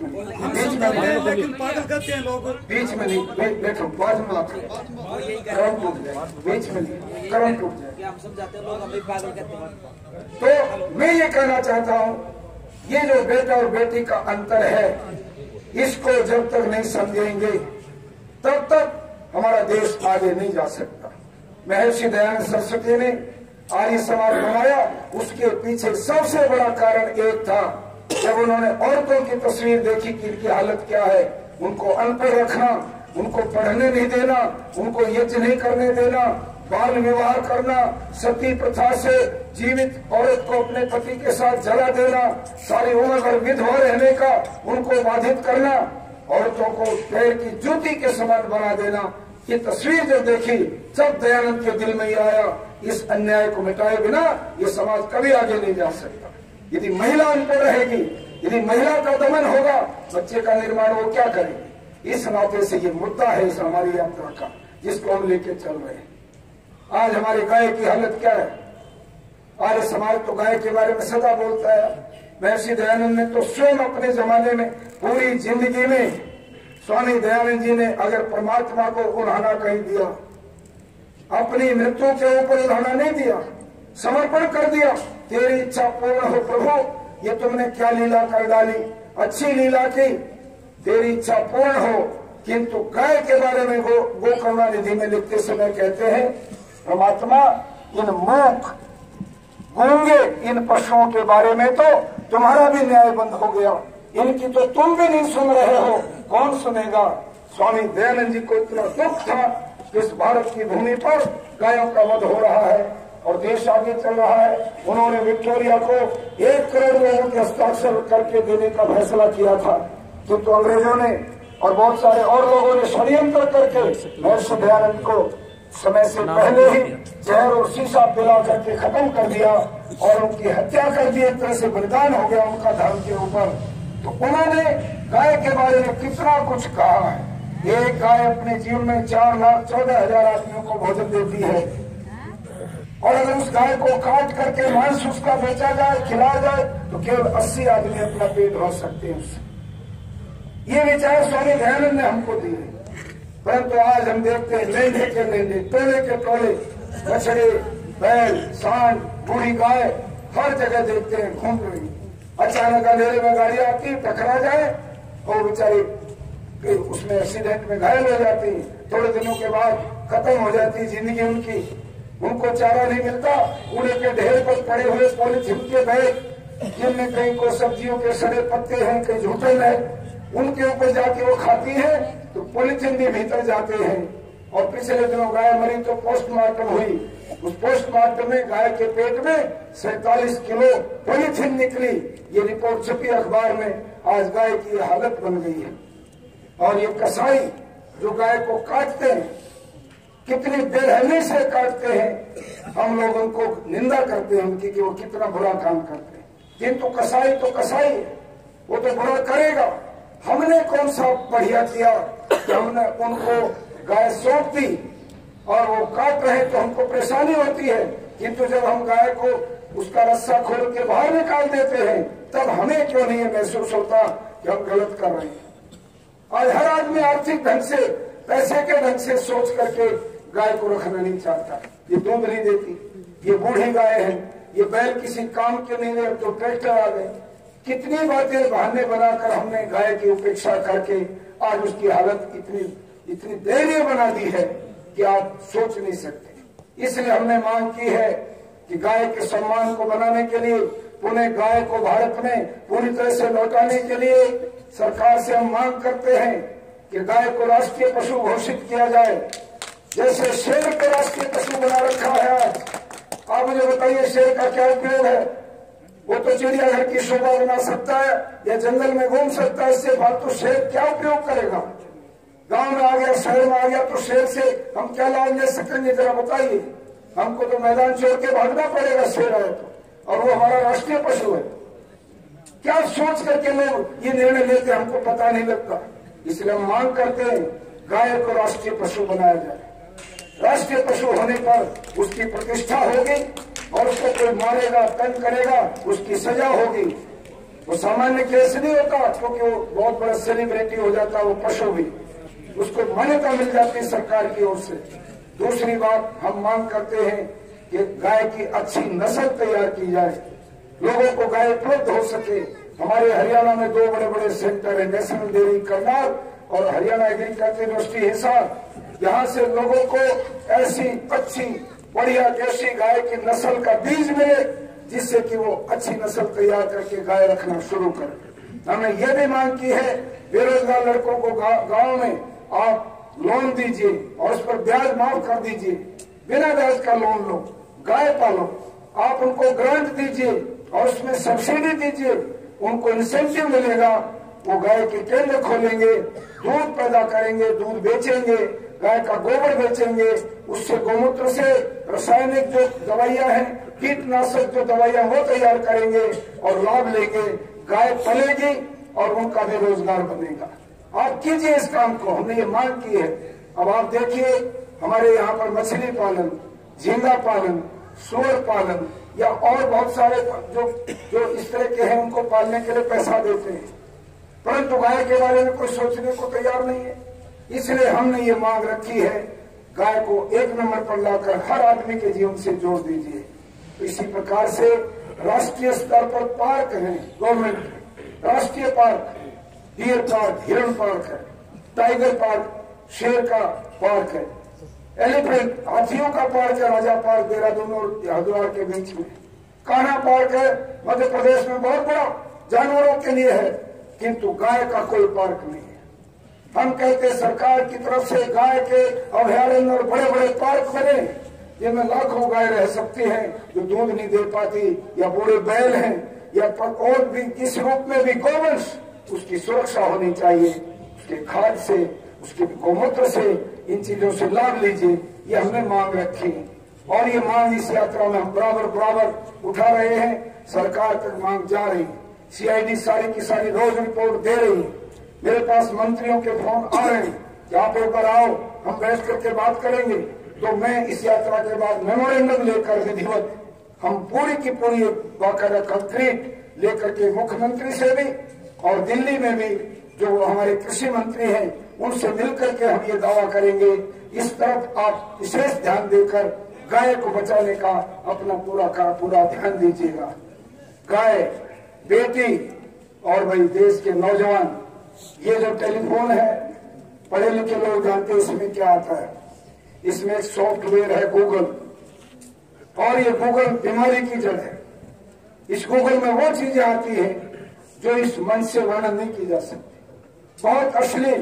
पागल करते हैं लोग। बीच में नहीं बैठो, बाद में आप क्रम टूट जाए, बीच में नहीं, क्रम टूट जाए। हम सब जाते हैं, लोग हमें पागल करते हैं। तो मैं ये कहना चाहता हूं, ये जो बेटा और बेटी का अंतर है, इसको जब तक नहीं समझेंगे तब तक हमारा देश आगे नहीं जा सकता। महर्षि दयानंद सरस्वती ने आर्य समाज बनाया, उसके पीछे सबसे बड़ा कारण एक था, जब उन्होंने औरतों की तस्वीर देखी कि इनकी हालत क्या है, उनको अनपढ़ रखना, उनको पढ़ने नहीं देना, उनको यज्ञ नहीं करने देना, बाल विवाह करना, सती प्रथा से जीवित औरत को अपने पति के साथ जला देना, सारी उम्र भर विधवा रहने का उनको बाधित करना, औरतों को पैर की जूती के समान बना देना। ये तस्वीर जब देखी, जब दयानंद के दिल में ये आया, इस अन्याय को मिटाए बिना ये समाज कभी आगे नहीं जा सकता। यदि महिला अनपढ़ रहेगी, यदि महिला का दमन होगा, बच्चे का निर्माण वो क्या करेगी? इस नाते से ये मुद्दा है इस हमारी यात्रा का, जिसको हम लेके चल रहे हैं। आज हमारे गाय की हालत क्या है? आर्य समाज तो गाय के बारे में सदा बोलता है। महर्षि दयानंद ने तो स्वयं अपने जमाने में पूरी जिंदगी में, स्वामी दयानंद जी ने अगर परमात्मा को उल्हाना कहीं दिया, अपनी मृत्यु के ऊपर उल्हाना नहीं दिया, समर्पण कर दिया। तेरी इच्छा पूर्ण हो प्रभु, ये तुमने क्या लीला कर डाली, अच्छी लीला की, तेरी इच्छा पूर्ण हो। किंतु गाय के बारे में गो करुणानिधि में लिखते समय कहते हैं, परमात्मा इन मूक गूंगे इन पशुओं के बारे में तो तुम्हारा भी न्याय बंद हो गया, इनकी तो तुम भी नहीं सुन रहे हो, कौन सुनेगा? स्वामी दयानंद जी को इतना दुख था, इस भारत की भूमि पर गायों का वध हो रहा है, और देश आगे चल रहा है। उन्होंने विक्टोरिया को 1 करोड़ लोगों के हस्ताक्षर करके देने का फैसला किया था, किंतु अंग्रेजों ने और बहुत सारे और लोगों ने षड्यंत्र करके महर्षि दयानंद को समय से पहले ही जहर और शीशा पिला करके खत्म कर दिया और उनकी हत्या कर दी। एक तरह से बलिदान हो गया उनका धर्म के ऊपर। तो उन्होंने गाय के बारे में कितना कुछ कहा है। एक गाय अपने जीवन में 4,14,000 आदमियों को भोजन देती है, और अगर उस गाय को काट करके मांस उसका बेचा जाए, खिलाया जाए, तो केवल 80 आदमी अपना पेट भर सकते हैं उससे। ये विचार स्वामी दयानंद ने हमको दिए। परंतु आज हम देखते हैं लेंदे के लेंदे, टोले के टोले, बछड़े, बैल, सांड, बूढ़ी गाय हर जगह देखते हैं घूम रही। अचानक अंधेरे में गाड़ी आती, टकरा जाए और बेचारी उसमें एक्सीडेंट में घायल हो जाती, थोड़े दिनों के बाद खत्म हो जाती जिंदगी उनकी। उनको चारा नहीं मिलता, कूड़े के ढेर पर पड़े हुए पॉलीथीन के बैग, जिनमें कहीं को सब्जियों के सड़े पत्ते हैं, कहीं झूठे है, उनके ऊपर जाके वो खाती है तो पॉलीथीन भी भीतर जाते हैं। और पिछले दिनों गाय मरी तो पोस्टमार्टम हुई, उस पोस्टमार्टम में गाय के पेट में 47 किलो पॉलीथीन निकली। ये रिपोर्ट छपी अखबार में। आज गाय की हालत बन गई है। और ये कसाई जो गाय को काटते हैं, कितनी बेरहमी से काटते हैं, हम लोग उनको निंदा करते हैं उनकी कि वो कितना बुरा काम करते हैं। किंतु कसाई तो कसाई है, वो तो बुरा करेगा। हमने कौन सा बढ़िया किया कि हमने उनको गाय सौंप दी और वो काट रहे तो हमको परेशानी होती है, किंतु जब हम गाय को उसका रस्सा खोल के बाहर निकाल देते हैं तब हमें क्यों नहीं महसूस होता कि हम गलत कर रहे हैं। आज हर आदमी आर्थिक ढंग से, पैसे के ढंग से सोच करके गाय को रखना नहीं चाहता। ये दूध नहीं देती, ये बूढ़ी गाय है, ये बैल किसी काम के नहीं रहे, तो ट्रैक्टर आ गए। कितनी बातें बहाने बनाकर हमने गाय की उपेक्षा करके आज उसकी हालत इतनी दयनीय बना दी है कि आप सोच नहीं सकते। इसलिए हमने मांग की है कि गाय के सम्मान को बनाने के लिए, पुनः गाय को भारत में पूरी तरह से लौटाने के लिए सरकार से हम मांग करते हैं कि गाय को राष्ट्रीय पशु घोषित किया जाए, जैसे शेर को राष्ट्रीय पशु बना रखा है। आप मुझे बताइए शेर का क्या उपयोग है? वो तो चिड़ियाघर की शोभा बना सकता है या जंगल में घूम सकता है, इससे फालतू शेर क्या उपयोग करेगा? गांव में आ गया, शहर में आ गया तो शेर से हम क्या लाभ ले सकेंगे? जरा बताइए। हमको तो मैदान छोड़ के भागना पड़ेगा शेर आए तो, और वो हमारा राष्ट्रीय पशु है। क्या सोच करके लोग ये निर्णय लेते हमको पता नहीं लगता। इसलिए हम मांग करते हैं गाय को राष्ट्रीय पशु बनाया जाए। राष्ट्रीय पशु होने पर उसकी प्रतिष्ठा होगी और उसको कोई मारेगा, तंग करेगा, उसकी सजा होगी। वो सामान्य केस नहीं होता, क्योंकि वो बहुत बड़ा सेलिब्रिटी हो जाता है वो पशु भी, उसको मान्यता मिल जाती है सरकार की ओर से। दूसरी बात हम मांग करते हैं कि गाय की अच्छी नस्ल तैयार की जाए, लोगों को गाय उपलब्ध हो सके। हमारे हरियाणा में 2 बड़े-बड़े सेंटर है, नेशनल डेयरी करनाल और हरियाणा एग्रीकल्चर यूनिवर्सिटी हिसार। यहाँ से लोगों को ऐसी अच्छी बढ़िया देशी गाय की नस्ल का बीज मिले, जिससे कि वो अच्छी नस्ल तैयार करके गाय रखना शुरू करें। हमने ये भी मांग की है बेरोजगार लड़कों को गांव में आप लोन दीजिए और उस पर ब्याज माफ कर दीजिए, बिना ब्याज का लोन लो, गाय पालो। आप उनको ग्रांट दीजिए और उसमें सब्सिडी दीजिए, उनको इंसेंटिव मिलेगा। वो गाय के केंद्र खोलेंगे, दूध पैदा करेंगे, दूध बेचेंगे, गाय का गोबर बेचेंगे, उससे गोमूत्र से रासायनिक जो दवाइयां हैं, कीटनाशक जो दवाइयां वो तैयार करेंगे और लाभ लेंगे। गाय पलेगी और उनका भी रोजगार बनेगा। आप कीजिए इस काम को, हमने ये मांग की है। अब आप देखिए हमारे यहाँ पर मछली पालन, झींगा पालन, सूअर पालन या और बहुत सारे जो इस तरह के हैं, उनको पालने के लिए पैसा देते हैं, परंतु गाय के बारे में कोई सोचने को तैयार नहीं है। इसलिए हमने ये मांग रखी है गाय को 1 नंबर पर लाकर हर आदमी के जीवन से जोड़ दीजिए। तो इसी प्रकार से राष्ट्रीय स्तर पर पार्क है, गवर्नमेंट राष्ट्रीय पार्क, डियर पार्क, हिरण पार्क है, टाइगर पार्क, शेर का पार्क है, एलिफेंट हाथियों का पार्क है, राजा पार्क देहरादून और हरिद्वार के बीच में, कान्हा पार्क है मध्य प्रदेश में, बहुत बड़ा जानवरों के लिए है, किंतु गाय का कोई पार्क नहीं है। हम कहते सरकार की तरफ से गाय के अभयारण्य और बड़े बड़े पार्क बने, जिनमें लाखों गाय रह सकती हैं जो दूध नहीं दे पाती, या बूढ़े बैल हैं, या और भी किस रूप में भी गोवंश, उसकी सुरक्षा होनी चाहिए। उसके खाद से, उसके गोमूत्र से, इन चीजों से लाभ लीजिए, ये हमने मांग रखी। और ये मांग इस यात्रा में हम बराबर बराबर उठा रहे हैं। सरकार तक मांग जा रही है। CID सारी की सारी रोज रिपोर्ट दे रही है। मेरे पास मंत्रियों के फोन आ रहे हैं कि आप एक बार आओ, हम बैठ करके बात करेंगे। तो मैं इस यात्रा के बाद मेमोरेंडम लेकर विधिवत हम पूरी की पूरी बाकायदा कंक्रीट लेकर के मुख्यमंत्री से भी और दिल्ली में भी जो हमारे कृषि मंत्री हैं उनसे मिलकर के हम ये दावा करेंगे। इस तरफ आप विशेष ध्यान देकर गाय को बचाने का अपना पूरा ध्यान दीजिएगा। गाय, बेटी और भाई देश के नौजवान, ये जो टेलीफोन है, पढ़े लिखे लोग जानते हैं इसमें क्या आता है। इसमें एक सॉफ्टवेयर है गूगल, और ये गूगल बीमारी की जड़ है। इस गूगल में वो चीजें आती है जो इस मंच से वर्णन नहीं की जा सकती। बहुत अश्लील।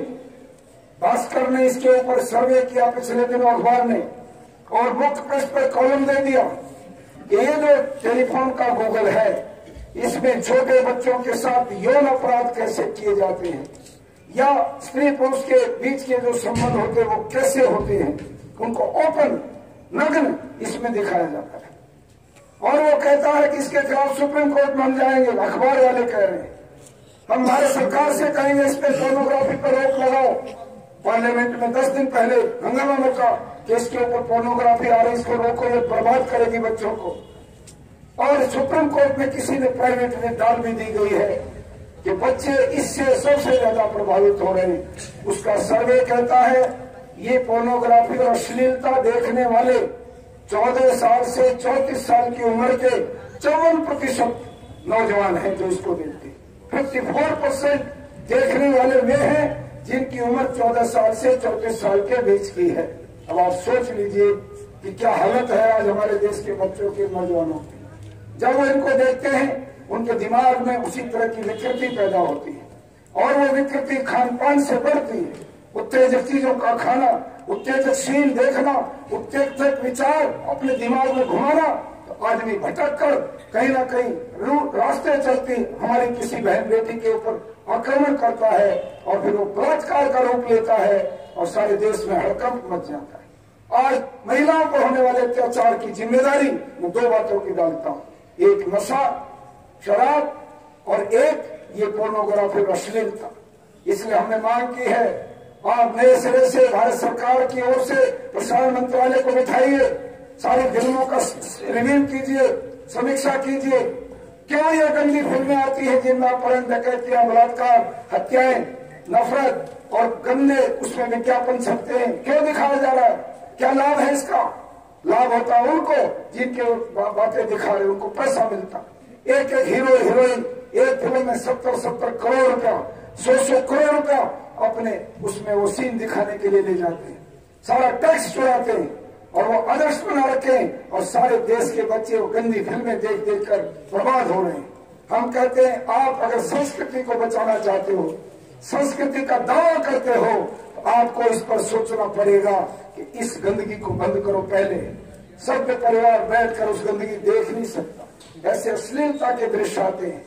भास्कर ने इसके ऊपर सर्वे किया पिछले दिनों अखबार ने, और मुख्य पृष्ठ पर कॉलम दे दिया कि ये जो टेलीफोन का गूगल है, इसमें छोटे बच्चों के साथ यौन अपराध कैसे किए जाते हैं, या स्त्री पुरुष के बीच के जो संबंध होते हैं वो कैसे होते हैं, उनको ओपन नग्न इसमें दिखाया जाता है। और वो कहता है कि इसके खिलाफ सुप्रीम कोर्ट में हम जाएंगे। अखबार वाले कह रहे हैं, हम भारत सरकार से कहेंगे इस पे पोर्नोग्राफी पर रोक लगाओ। पार्लियामेंट में 10 दिन पहले हंगामा मचा कि इसके ऊपर पोर्नोग्राफी आ रही, इसको रोको, ये बर्बाद करेगी बच्चों को। और सुप्रीम कोर्ट में किसी ने प्राइवेट में डाल भी दी गई है कि बच्चे इससे सबसे ज्यादा प्रभावित हो रहे हैं। उसका सर्वे कहता है ये पोर्नोग्राफी और अश्लीलता देखने वाले 14 साल से 34 साल की उम्र के 54% नौजवान हैं जो इसको देखते हैं। 54% देखने वाले वे हैं जिनकी उम्र 14 साल से 34 साल के बीच की है। अब आप सोच लीजिए कि क्या हालत है आज हमारे देश के बच्चों के, नौजवानों की। जब वो इनको देखते हैं उनके दिमाग में उसी तरह की विकृति पैदा होती है, और वो विकृति खान पान से बढ़ती है। उत्तेजक चीजों का खाना, उत्तेजक सीन देखना, उत्तेजक विचार अपने दिमाग में घुमाना, तो आदमी भटक कर कहीं ना कहीं रास्ते चलती हमारी किसी बहन बेटी के ऊपर आक्रमण करता है, और फिर वो बलात्कार का रूप लेता है और सारे देश में हड़कंप मच जाता है। आज महिलाओं पर होने वाले अत्याचार की जिम्मेदारी मैं 2 बातों की डालता हूँ, एक नशा शराब और एक ये पोर्नोग्राफी और अश्लीलता। इसलिए हमने मांग की है, आप नए सिरे से भारत सरकार की ओर से प्रसारण मंत्रालय को बिठाइए, सारी फिल्मों का रिव्यू कीजिए, समीक्षा कीजिए। क्यों ये गंदी फिल्में आती है जिनमें अपहरण, डकैतियां, बलात्कार, हत्याएं, नफरत और गंदे उसमें विज्ञापन छपते हैं, क्यों दिखाया जा रहा है? क्या लाभ है इसका? लाभ होता उनको जिनके बातें दिखा रहे उनको पैसा मिलता। एक एक हीरो हीरोइन एक फिल्म में 70-70 करोड़ रुपया, 100-100 करोड़ रुपया अपने उसमें वो सीन दिखाने के लिए ले जाते हैं, सारा टैक्स चुराते हैं और वो आदर्श बना रखे हैं, और सारे देश के बच्चे वो गंदी फिल्में देख देख कर बर्बाद हो रहे हैं। हम कहते हैं आप अगर संस्कृति को बचाना चाहते हो, संस्कृति का दावा करते हो, तो आपको इस पर सोचना पड़ेगा कि इस गंदगी को बंद करो। पहले सभ्य परिवार बैठकर उस गंदगी देख नहीं सकता, ऐसे अश्लीलता के दृश्य आते हैं।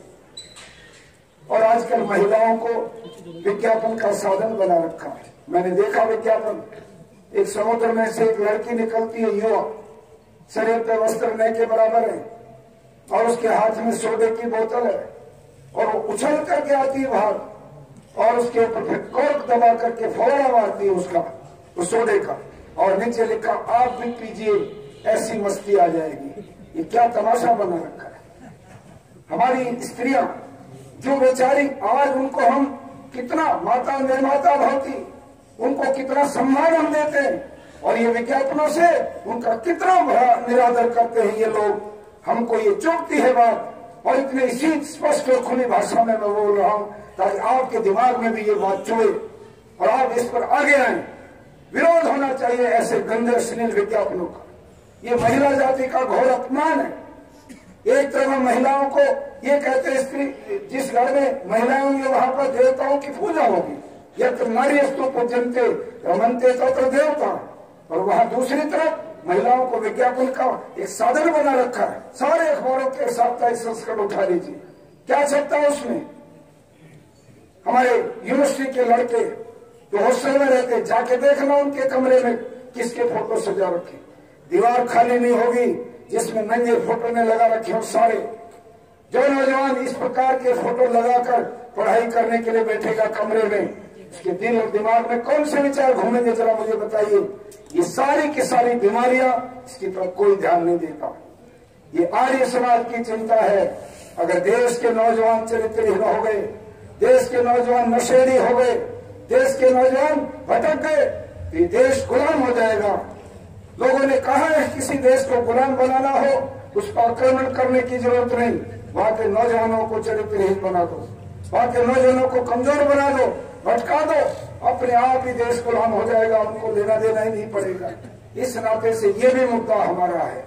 और आजकल महिलाओं को विज्ञापन का साधन बना रखा है। मैंने देखा विज्ञापन, एक समुद्र में से एक लड़की निकलती है, युवा, शरीर पर वस्त्र नए के बराबर है, और उसके हाथ में सोडे की बोतल है, और वो उछल करके आती है बाहर, और उसके ऊपर फिर कॉर्क दबा करके फौरा मारती है उसका, वो सोडे का, और नीचे लिखा आप भी पीजिए, ऐसी मस्ती आ जाएगी। ये क्या तमाशा बना रखा है। हमारी स्त्रियां जो बेचारी, आज उनको हम कितना माता निर्माता भावती, उनको कितना सम्मान हम देते हैं, और ये विज्ञापनों से उनका कितना बड़ा निरादर करते हैं ये लोग। हमको ये चुभती है बात, और इतने इसी स्पष्ट और खुली भाषा में मैं बोल रहा हूं ताकि आपके दिमाग में भी ये बात चुभे और आप इस पर आगे आए। विरोध होना चाहिए ऐसे गंदे अश्लील विज्ञापनों का। ये महिला जाति का घोर अपमान है। एक तरफ महिलाओं को ये कहते स्त्री, जिस घर में महिलाएं होंगी वहां पर देवताओं की पूजा होगी, यत्र नार्यस्तु पूज्यन्ते रमन्ते तत्र देवता, और वहां दूसरी तरफ महिलाओं को विज्ञापन का एक साधन बना रखा है। सारे अखबारों के साप्ताहिक संस्करण उठा लीजिए, क्या छपता है उसमें? हमारे यूनिवर्सिटी के लड़के जो हॉस्टल में रहते, जाके देखना उनके कमरे में किसके फोटो सजा रखे। दीवार खाली नहीं होगी जिसमें नंगे फोटो ने लगा रखे हो सारे। जो नौजवान इस प्रकार के फोटो लगाकर पढ़ाई करने के लिए बैठेगा कमरे में, उसके दिल और दिमाग में कौन से विचार घूमेंगे, जरा मुझे बताइए। ये सारी की सारी बीमारियां, इसकी तरफ कोई ध्यान नहीं देता। ये आर्य समाज की चिंता है। अगर देश के नौजवान चरित्रहीन हो गए, देश के नौजवान नशेड़ी हो गए, देश के नौजवान भटक गए, तो ये देश गुलाम हो जाएगा। लोगों ने कहा है किसी देश को गुलाम बनाना हो, उस पर आक्रमण करने की जरूरत नहीं, वहां के नौजवानों को चरित्रहीन बना दो, वहां के नौजवानों को कमजोर बना दो, भटका दो, अपने आप ही देश गुलाम हो जाएगा, उनको लेना देना ही नहीं पड़ेगा। इस नाते से ये भी मुद्दा हमारा है।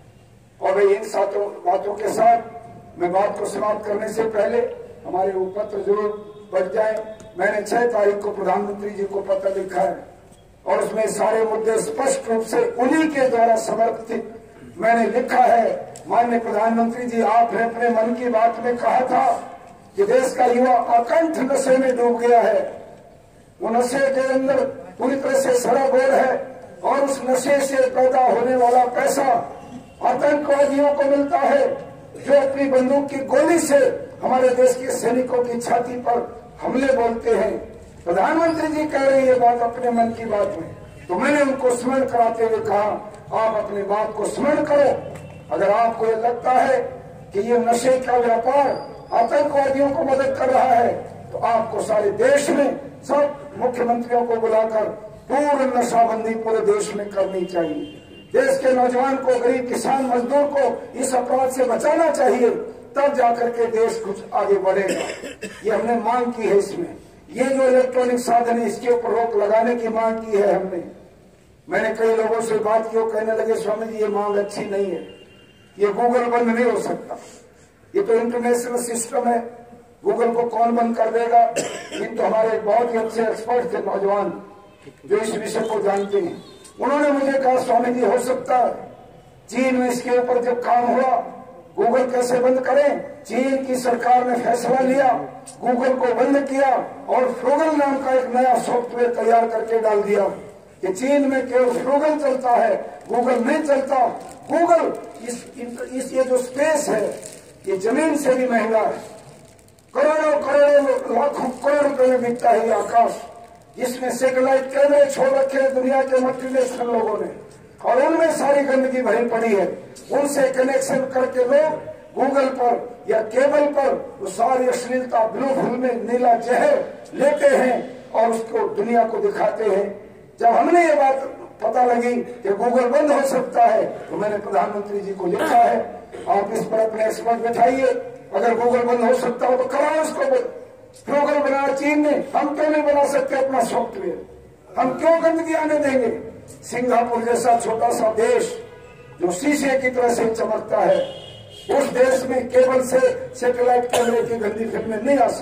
और भाई इन सातों बातों के साथ मैं बात को समाप्त करने से पहले हमारे वो पत्र जरूर बढ़ जाए। मैंने 6 तारीख को प्रधानमंत्री जी को पत्र लिखा है और उसमें सारे मुद्दे स्पष्ट रूप से उन्हीं के द्वारा समर्पित मैंने लिखा है। माननीय प्रधानमंत्री जी, आपने अपने मन की बात में कहा था कि देश का युवा अकंठ नशे में डूब गया है, वो नशे के अंदर पूरी तरह से सराबोर है और उस नशे से पैदा होने वाला पैसा आतंकवादियों को मिलता है, जो अपनी बंदूक की गोली से हमारे देश के सैनिकों की छाती पर हमले बोलते हैं। प्रधानमंत्री जी कह रहे हैं ये बात अपने मन की बात में, तो मैंने उनको स्मरण कराते हुए कहा, आप अपनी बात को स्मरण करो। अगर आपको ये लगता है कि ये नशे का व्यापार आतंकवादियों को मदद कर रहा है, तो आपको सारे देश में सब मुख्यमंत्रियों को बुलाकर पूर्ण नशाबंदी पूरे देश में करनी चाहिए। देश के नौजवान को, गरीब किसान मजदूर को इस अपराध से बचाना चाहिए, तब जाकर के देश कुछ आगे बढ़ेगा। ये हमने मांग की है। इसमें ये जो इलेक्ट्रॉनिक साधन है, इसके ऊपर रोक लगाने की मांग की है हमने। मैंने कई लोगों से बात की, वो कहने लगे स्वामी जी ये मांग अच्छी नहीं है, ये गूगल बंद नहीं हो सकता, ये तो इंटरनेशनल सिस्टम है, गूगल को कौन बंद कर देगा। इन तो हमारे बहुत ही अच्छे एक्सपर्ट थे नौजवान जो इस विषय को जानते हैं, उन्होंने मुझे कहा स्वामी जी हो सकता है चीन में इसके ऊपर जब काम हुआ, गूगल कैसे बंद करें, चीन की सरकार ने फैसला लिया, गूगल को बंद किया और फ्रूगल नाम का एक नया सॉफ्टवेयर तैयार करके डाल दिया कि चीन में केवल फ्रूगल चलता है, गूगल नहीं चलता। गूगल इस ये जो स्पेस है ये जमीन से भी महंगा है, करोड़ों करोड़ों लाखों करोड़ रुपए में बिकता है ये आकाश, जिसमें सैटेलाइट कैमरे छोड़ रखे हैं दुनिया के मल्टीनेशनल लोगों ने, और उनमें सारी गंदगी भरी पड़ी है। उनसे कनेक्शन करके लोग गूगल पर या केबल पर वो सारी अश्लीलता, ब्लू फिल्म में नीला जहर लेते हैं और उसको दुनिया को दिखाते हैं। जब हमने ये बात पता लगी कि गूगल बंद हो सकता है, तो मैंने प्रधानमंत्री जी को लिखा है, आप इस पर अपने एक्सपर्ट बैठाइए, अगर गूगल बंद हो सकता हो तो कराओ उसको बंद। गूगल बनाया चीन ने, हम क्यों नहीं बना सकते अपना सॉफ्टवेयर, हम क्यों गंदगी आने देंगे। सिंगापुर जैसा छोटा सा देश जो शीशे की तरह से चमकता है, उस देश में केबल से सैटेलाइट कैमरे की गंदी फिल्में नहीं आ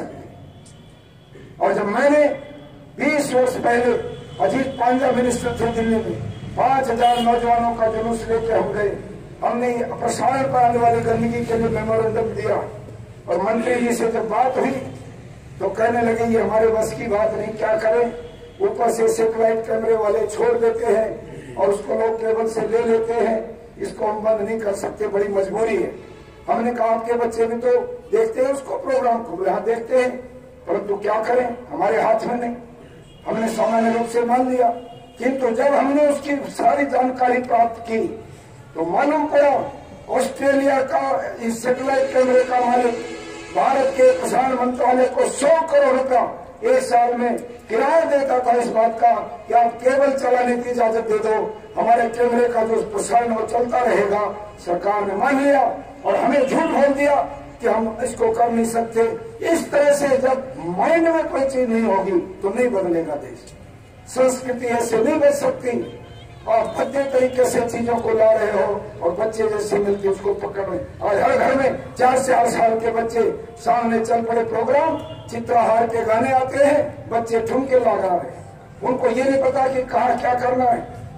सकती। और जब मैंने 20 वर्ष पहले अजीत पांजा मिनिस्टर थे दिल्ली में, 5000 नौजवानों का जुलूस लेके हम गए, हमने प्रसारण पर आने वाली गंदगी के लिए मेमोरेंडम दिया और मंत्री जी से जब बात हुई तो कहने लगे ये हमारे बस की बात नहीं, क्या करें, ऊपर से सैटेलाइट कैमरे वाले छोड़ देते हैं और उसको लोग केबल से ले लेते हैं, इसको हम बंद नहीं कर सकते, बड़ी मजबूरी है। हमने कहा आपके बच्चे भी तो देखते हैं उसको, प्रोग्राम को यहाँ देखते हैं, परंतु क्या करें, हमारे हाथ में नहीं। हमने सामान्य रूप से मान लिया, किंतु जब हमने उसकी सारी जानकारी प्राप्त की तो मालूम पड़ा ऑस्ट्रेलिया का इस सैटेलाइट कैमरे का मालिक भारत के प्रसारण मंत्रालय को 100 करोड़ रुपया एक साल में किराया देता था इस बात का कि आप केबल चलाने की इजाजत दे दो, हमारे कैमरे का जो प्रसारण वो चलता रहेगा। सरकार ने मान लिया और हमें झूठ बोल दिया कि हम इसको कर नहीं सकते। इस तरह से जब माइंड में कोई चीज नहीं होगी तो नहीं बदलेगा देश, संस्कृति ऐसे नहीं बच सकती। और भद्दे तरीके से चीजों को ला रहे हो और बच्चे जैसे मिलके उसको पकड़ रहे। और हर घर में 4 से 8 साल के बच्चे सामने चल पड़े प्रोग्राम, चित्रहार के गाने आते हैं, बच्चे ठुमके लगा रहे हैं, उनको ये नहीं पता कि कहाँ क्या करना है।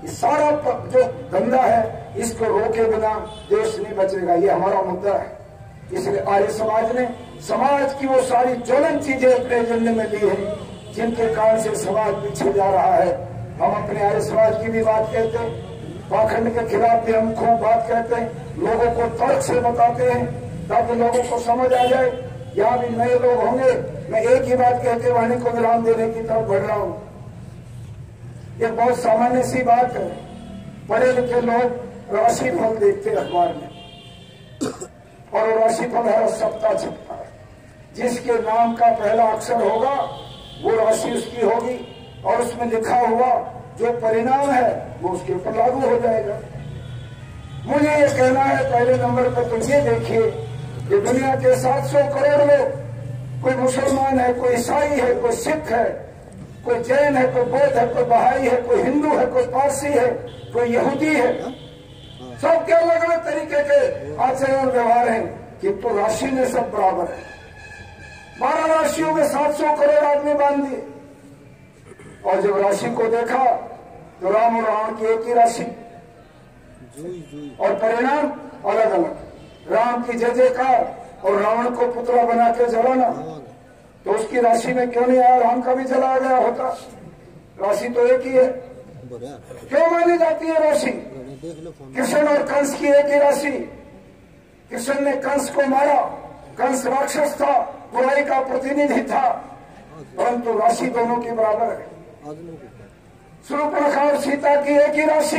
ये सारा जो धंधा है इसको रोके बिना देश नहीं बचेगा, ये हमारा मुद्दा है। इसलिए आर्य समाज ने समाज की वो सारी ज्वलन चीजें अपने एजेंडे में ली है जिनके कारण से समाज पीछे जा रहा है। हम अपने आर्य समाज की भी बात कहते हैं, पाखंड के खिलाफ भी हम खूब बात कहते हैं, लोगों को तर्क से बताते हैं ताकि लोगों को समझ आ जाए। यहाँ भी नए लोग होंगे, मैं एक ही बात कहते वाणी को विराम देने की तरफ बढ़ रहा हूँ। ये बहुत सामान्य सी बात है, पढ़े लिखे लोग राशिफल देखते हैं अखबार में, और वो राशिफल है सप्ताह छपता है। जिसके नाम का पहला अक्षर होगा वो राशि उसकी होगी, और उसमें लिखा हुआ जो परिणाम है वो उसके ऊपर लागू हो जाएगा। मुझे ये कहना है पहले नंबर पर तो ये देखिए कि दुनिया के 700 करोड़ लोग, कोई मुसलमान है, कोई ईसाई है, कोई सिख है, कोई जैन है, कोई बौद्ध है, कोई बहाई है, कोई हिंदू है, कोई पारसी है, कोई यहूदी है, सबके अलग अलग तरीके के आचरण व्यवहार हैं, किंतु राशि में सब बराबर है। 12 राशियों में 700 करोड़ आदमी बांध दिए, और जब राशि को देखा तो राम और रावण की एक ही राशि और परिणाम अलग अलग। राम की जय जयकार और रावण को पुतला बना के जलाना, तो उसकी राशि में क्यों नहीं आया? राम का भी जलाया गया होता। राशि तो एक ही है, क्यों मानी जाती है राशि? कृष्ण और कंस की एक ही राशि। कृष्ण ने कंस को मारा, कंस राक्षस था, बुराई का प्रतिनिधि था, परंतु राशि दोनों की बराबर है। सूर्यप्रखा और सीता की एक ही राशि,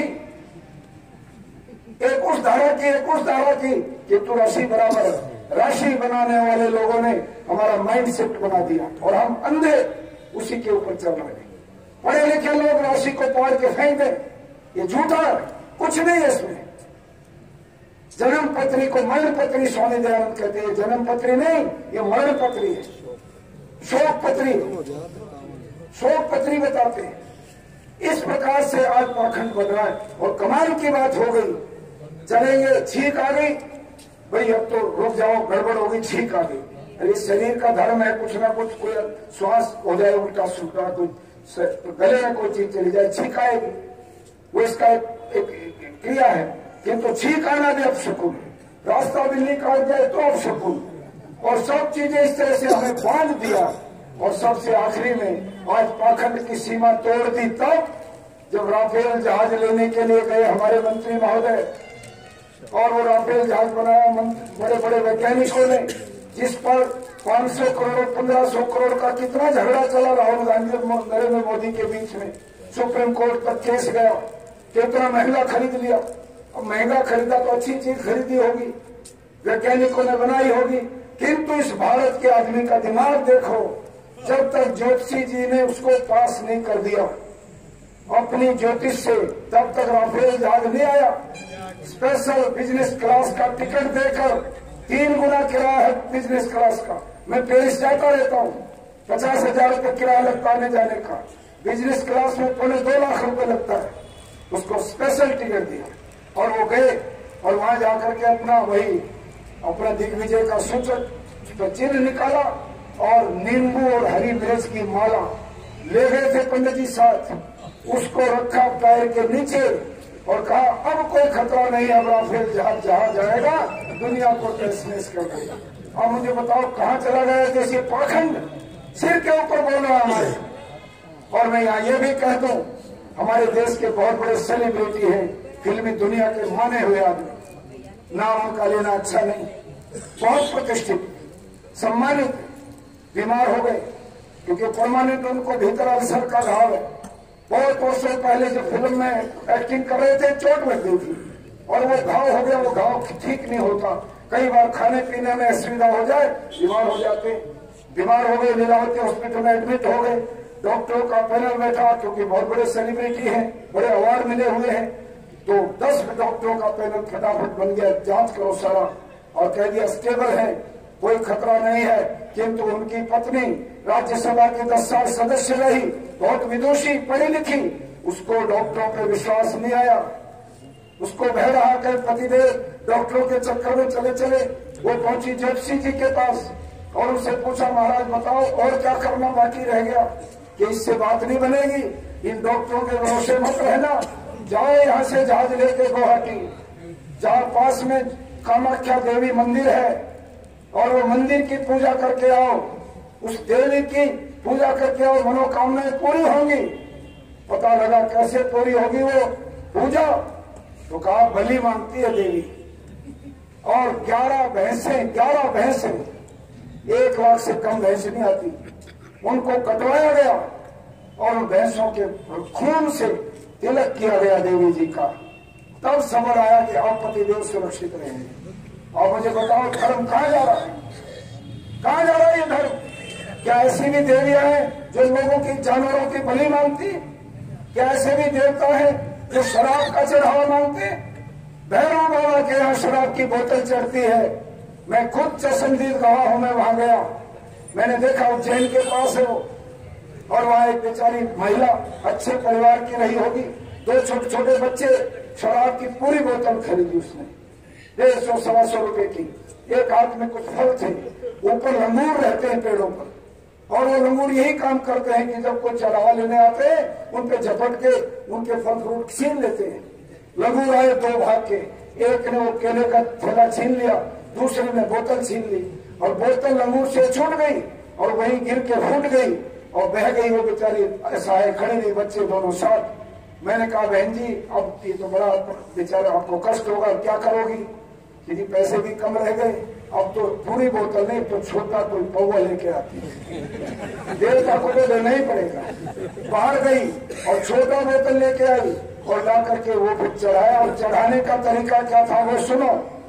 एक उस धारा की एक उस धारा की, किंतु राशि बराबर है। राशि बनाने वाले लोगों ने हमारा माइंड सेट बना दिया और हम अंधे उसी के ऊपर चल रहे हैं। पढ़े लिखे लोग राशि को पढ़ के फेंक दें, ये झूठा है, कुछ नहीं है इसमें। जन्म पत्री को मरण पत्री स्वामी दयानंद कहते हैं, जन्म पत्री नहीं, ये मरण पत्री है, शोक पत्री, शोक पत्री बताते हैं। इस प्रकार से आज पाखंड बन रहा है, और कमाल की बात हो गई, चलेंगे छींक आ गई, भाई अब तो रुक जाओ, गड़बड़ हो गई, छींक आ गई। अरे शरीर का धर्म है, कुछ ना कुछ कोई श्वास हो जाए उल्टा सुल्टा, कोई गले में कोई चीज चली जाए, छींक आएगी, वो इसका एक क्रिया है। किंतु छींक आना भी अपशकुन, रास्ता बिल्ली काट जाए तो अपशकुन, और सब चीजें इस तरह से हमें बांध दिया। और सबसे आखिरी में आज पाखंड की सीमा तोड़ दी तब जब राफेल जहाज लेने के लिए गए हमारे मंत्री महोदय, और वो राफेल जहाज बनाया बड़े बड़े वैज्ञानिकों ने, जिस पर 500 करोड़ 1500 करोड़ का कितना झगड़ा चला राहुल गांधी और नरेंद्र मोदी के बीच में, सुप्रीम कोर्ट तक केस गया, कितना महंगा खरीद लिया। अब महंगा खरीदा तो अच्छी चीज खरीदी होगी, वैज्ञानिकों ने बनाई होगी, किंतु इस भारत के आदमी का दिमाग देखो, जब तक ज्योतिषी जी ने उसको पास नहीं कर दिया अपनी ज्योतिष से, तब तक राफेल जहाज नहीं आया। स्पेशल बिजनेस क्लास का टिकट देकर 3 गुना किराया है बिजनेस क्लास का। मैं पेरिस जाता रहता हूँ, 50,000 रुपये किराया लगता आने जाने का, बिजनेस क्लास में 2.25 लाख रुपए लगता है। उसको स्पेशल टिकट दिया और वो गए, और वहां जाकर के अपना दिग्विजय का सूचक चिन्ह निकाला और नींबू और हरी मिर्च की माला ले गए थे पंडित जी साथ, उसको रखा पैर के नीचे और कहा अब कोई खतरा नहीं, अब राफेल जहाज जहां जाएगा दुनिया को तहस कर देगा। अब मुझे बताओ कहां चला गया जैसे पाखंड सिर के ऊपर बोल रहा हमारे। और मैं यहाँ ये भी कह दूं, हमारे देश के बहुत बड़े सेलिब्रिटी हैं, फिल्मी दुनिया के माने हुए आदमी, नाम उनका लेना अच्छा नहीं, बहुत प्रतिष्ठित सम्मानित, बीमार हो गए क्योंकि परमानेंट उनको भीतर अल्सर का घाव है। बहुत वर्षों पहले जो फिल्म में एक्टिंग कर रहे थे चोट लग गई थी और वो घाव हो गया, वो घाव ठीक नहीं होता, कई बार खाने पीने में असुविधा हो जाए बीमार हो जाते, बीमार हो गए, लीलावती हॉस्पिटल में एडमिट हो गए। डॉक्टरों का पैनल बैठा, क्योंकि बहुत बड़े सेलिब्रिटी हैं, बड़े अवार्ड मिले हुए हैं, तो 10 डॉक्टरों का पैनल फटाफट बन गया, जांच करो सारा, और कह दिया स्टेबल है, कोई खतरा नहीं है। किंतु उनकी पत्नी राज्यसभा की 10 साल सदस्य रही, बहुत विदुषी पढ़ी लिखी, उसको डॉक्टरों पर विश्वास नहीं आया, उसको भय रहा कि पतिदेव डॉक्टरों के चक्कर में चले चले। वो पहुंची ज्योतिषी जी के पास और उससे पूछा, महाराज बताओ और क्या करना बाकी रह गया, कि इससे बात नहीं बनेगी, इन डॉक्टरों के भरोसे मत रहना, जाओ यहाँ से जहाज लेके गुवाहाटी, जहाँ पास में कामाख्या देवी मंदिर है, और वो मंदिर की पूजा करके आओ, उस देवी की पूजा करके आओ, मनोकामनाएं पूरी होंगी। पता लगा कैसे पूरी होगी वो पूजा, तो कहा बलि मांगती है देवी, और 11 भैंसे 1 लाख से कम भैंस नहीं आती, उनको कटवाया गया और भैंसों के खून से तिलक किया गया देवी जी का। तब समझ आया कि अब पतिदेव सुरक्षित रहेंगे। और मुझे बताओ धर्म कहाँ जा रहा है, कहाँ जा रहा है ये धर्म? क्या ऐसी भी देवियां हैं जो लोगों की जानवरों की बलि मांगती? क्या ऐसे भी देवता हैं जो शराब का चढ़ावा मांगते? भैरव बाबा के यहाँ शराब की बोतल चढ़ती है। मैं खुद चश्मदीद गवाह हूं, मैं वहां गया, मैंने देखा उज्जैन के पास है वो, और वहां एक बेचारी महिला अच्छे परिवार की रही होगी, 2 छोटे छोटे बच्चे, शराब की पूरी बोतल खरीदी उसने 150-125 रुपए की। एक हाथ में कुछ फल थे, ऊपर लंगूर रहते हैं पेड़ों पर, और वो लंगूर यही काम करते हैं कि जब कोई चढ़ावा लेने आते हैं उन पे झपट के उनके फल फ्रूट छीन लेते हैं। लंगूर आए 2 भाग के, एक ने वो केले का थैला छीन लिया, दूसरे ने बोतल छीन ली, और बोतल लंगूर से छूट गई और वहीं गिर के फूट गई और बह गई। वो बेचारी ऐसा है खड़ी रही, बच्चे दोनों साथ। मैंने कहा बहन जी अब ये तो बड़ा बेचारा आपको कष्ट होगा, क्या करोगी? यदि पैसे भी कम रह गए, अब तो पूरी बोतल नहीं तो छोटा कोई पौवा लेके आती है, देवता को तो देना ही पड़ेगा। बाहर गई और छोटा बोतल लेके आई और ला करके वो फिर चढ़ाया। और चढ़ाने का तरीका क्या था वो सुनो।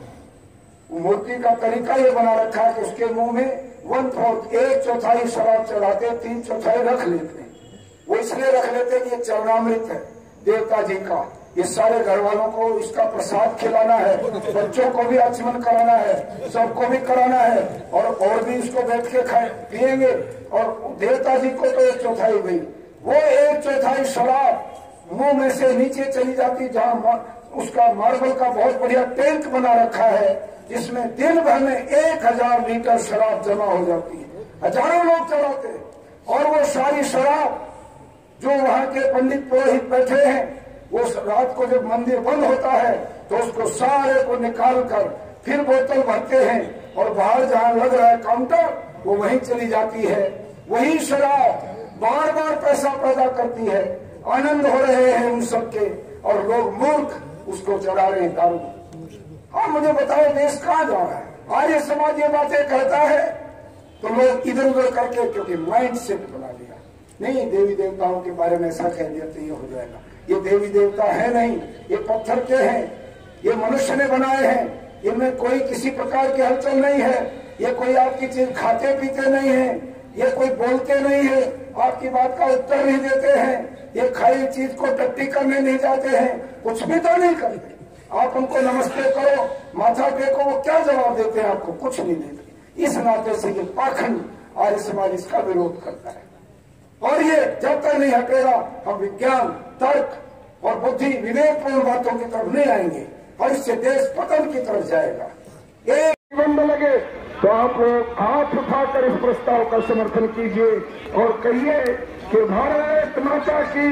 मूर्ति का तरीका ये बना रखा है कि उसके मुंह में 1/4 1/4 शराब चढ़ाते, 3/4 रख लेते। वो इसलिए रख लेते कि ये चरणामृत है देवता जी का, ये सारे घर वालों को इसका प्रसाद खिलाना है, बच्चों को भी आचमन कराना है, सबको भी कराना है, और भी इसको बैठ के खाए पिएंगे। और देवता जी को तो 1/4 गई, वो 1/4 शराब मुंह में से नीचे चली जाती, जहां उसका मार्बल का बहुत बढ़िया टैंक बना रखा है, जिसमें दिन भर में 1000 लीटर शराब जमा हो जाती है। हजारों लोग चढ़ाते हैं, और वो सारी शराब जो वहां के पंडित पुरोहित बैठे हैं, वो रात को जब मंदिर बंद होता है तो उसको सारे को निकाल कर फिर बोतल भरते हैं, और बाहर जहां लग रहा है काउंटर वो वहीं चली जाती है। वही शराब बार बार पैसा पैदा करती है, आनंद हो रहे हैं उन सबके, और लोग मूर्ख उसको चढ़ा रहे हैं दारू। और मुझे बताओ देश कहाँ जा रहा है? आर्य समाज ये बातें कहता है तो लोग इधर उधर करके, क्योंकि माइंड सेट बना लिया, नहीं देवी देवताओं के बारे में ऐसा कह दिया तो ये हो जाएगा। ये देवी देवता है नहीं, ये पत्थर के हैं, ये मनुष्य ने बनाए हैं, इनमें कोई किसी प्रकार की हलचल नहीं है, ये कोई आपकी चीज खाते पीते नहीं है, ये कोई बोलते नहीं है, आपकी बात का उत्तर नहीं देते हैं, ये खाई चीज को टट्टी करने नहीं जाते हैं, कुछ भी तो नहीं करते। आप उनको नमस्ते करो, माथा टेको, वो क्या जवाब देते हैं आपको? कुछ नहीं देते। इस नाते से ये पाखंड आर्य समाज इसका विरोध करता है, और ये जब तक नहीं हटेगा हम विज्ञान, तर्क और बुद्धि विवेकपूर्ण बातों की तरफ नहीं आएंगे, और इससे देश पतन की तरफ जाएगा। एक बंद लगे तो आप लोग हाथ उठाकर इस प्रस्ताव का समर्थन कीजिए और कहिए कि भारत माता की,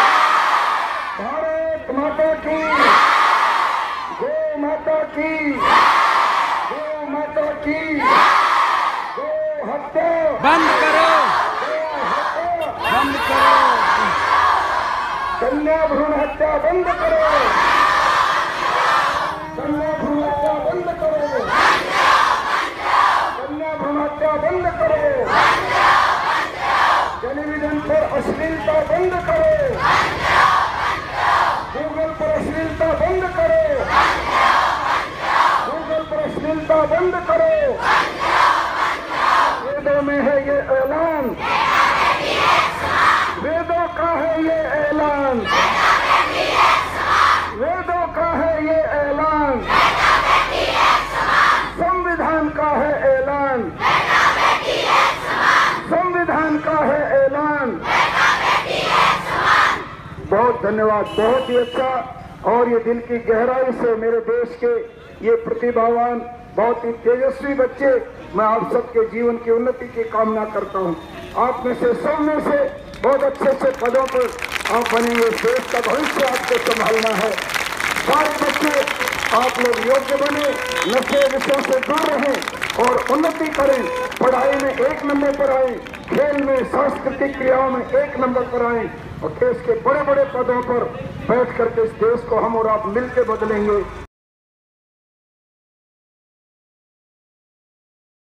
भारत माता की, गौ माता की, गौ माता की, गौ हत्या बंद करो, बंद करो, कन्या भ्रूण हत्या बंद करो, कन्या भ्रूण हत्या बंद करो, कन्या भ्रूण हत्या बंद करो, टेलीविजन पर अश्लीलता बंद करो, गूगल पर अश्लीलता बंद करो, गूगल पर अश्लीलता बंद करो। वेदों में है ये ऐलान, वेदों का है ये ऐलान, वेदों का है ये ऐलान, संविधान का है ऐलान, संविधान का है ऐलान। बहुत धन्यवाद, बहुत ही अच्छा। और ये दिल की गहराई से मेरे देश के ये प्रतिभावान, बहुत ही तेजस्वी बच्चे, मैं आप सबके जीवन की उन्नति की कामना करता हूँ। आप में से सब में से बहुत अच्छे अच्छे पदों पर आप बनेंगे। देश का भविष्य आपको संभालना है। सारे बच्चे आप लोग योग्य बने, नशे विषयों से दूर रहें और उन्नति करें। पढ़ाई में 1 नंबर पर आए, खेल में, सांस्कृतिक क्रियाओं में 1 नंबर पर आए और देश के बड़े बड़े पदों पर बैठ करके इस देश को हम और आप मिलकर बदलेंगे।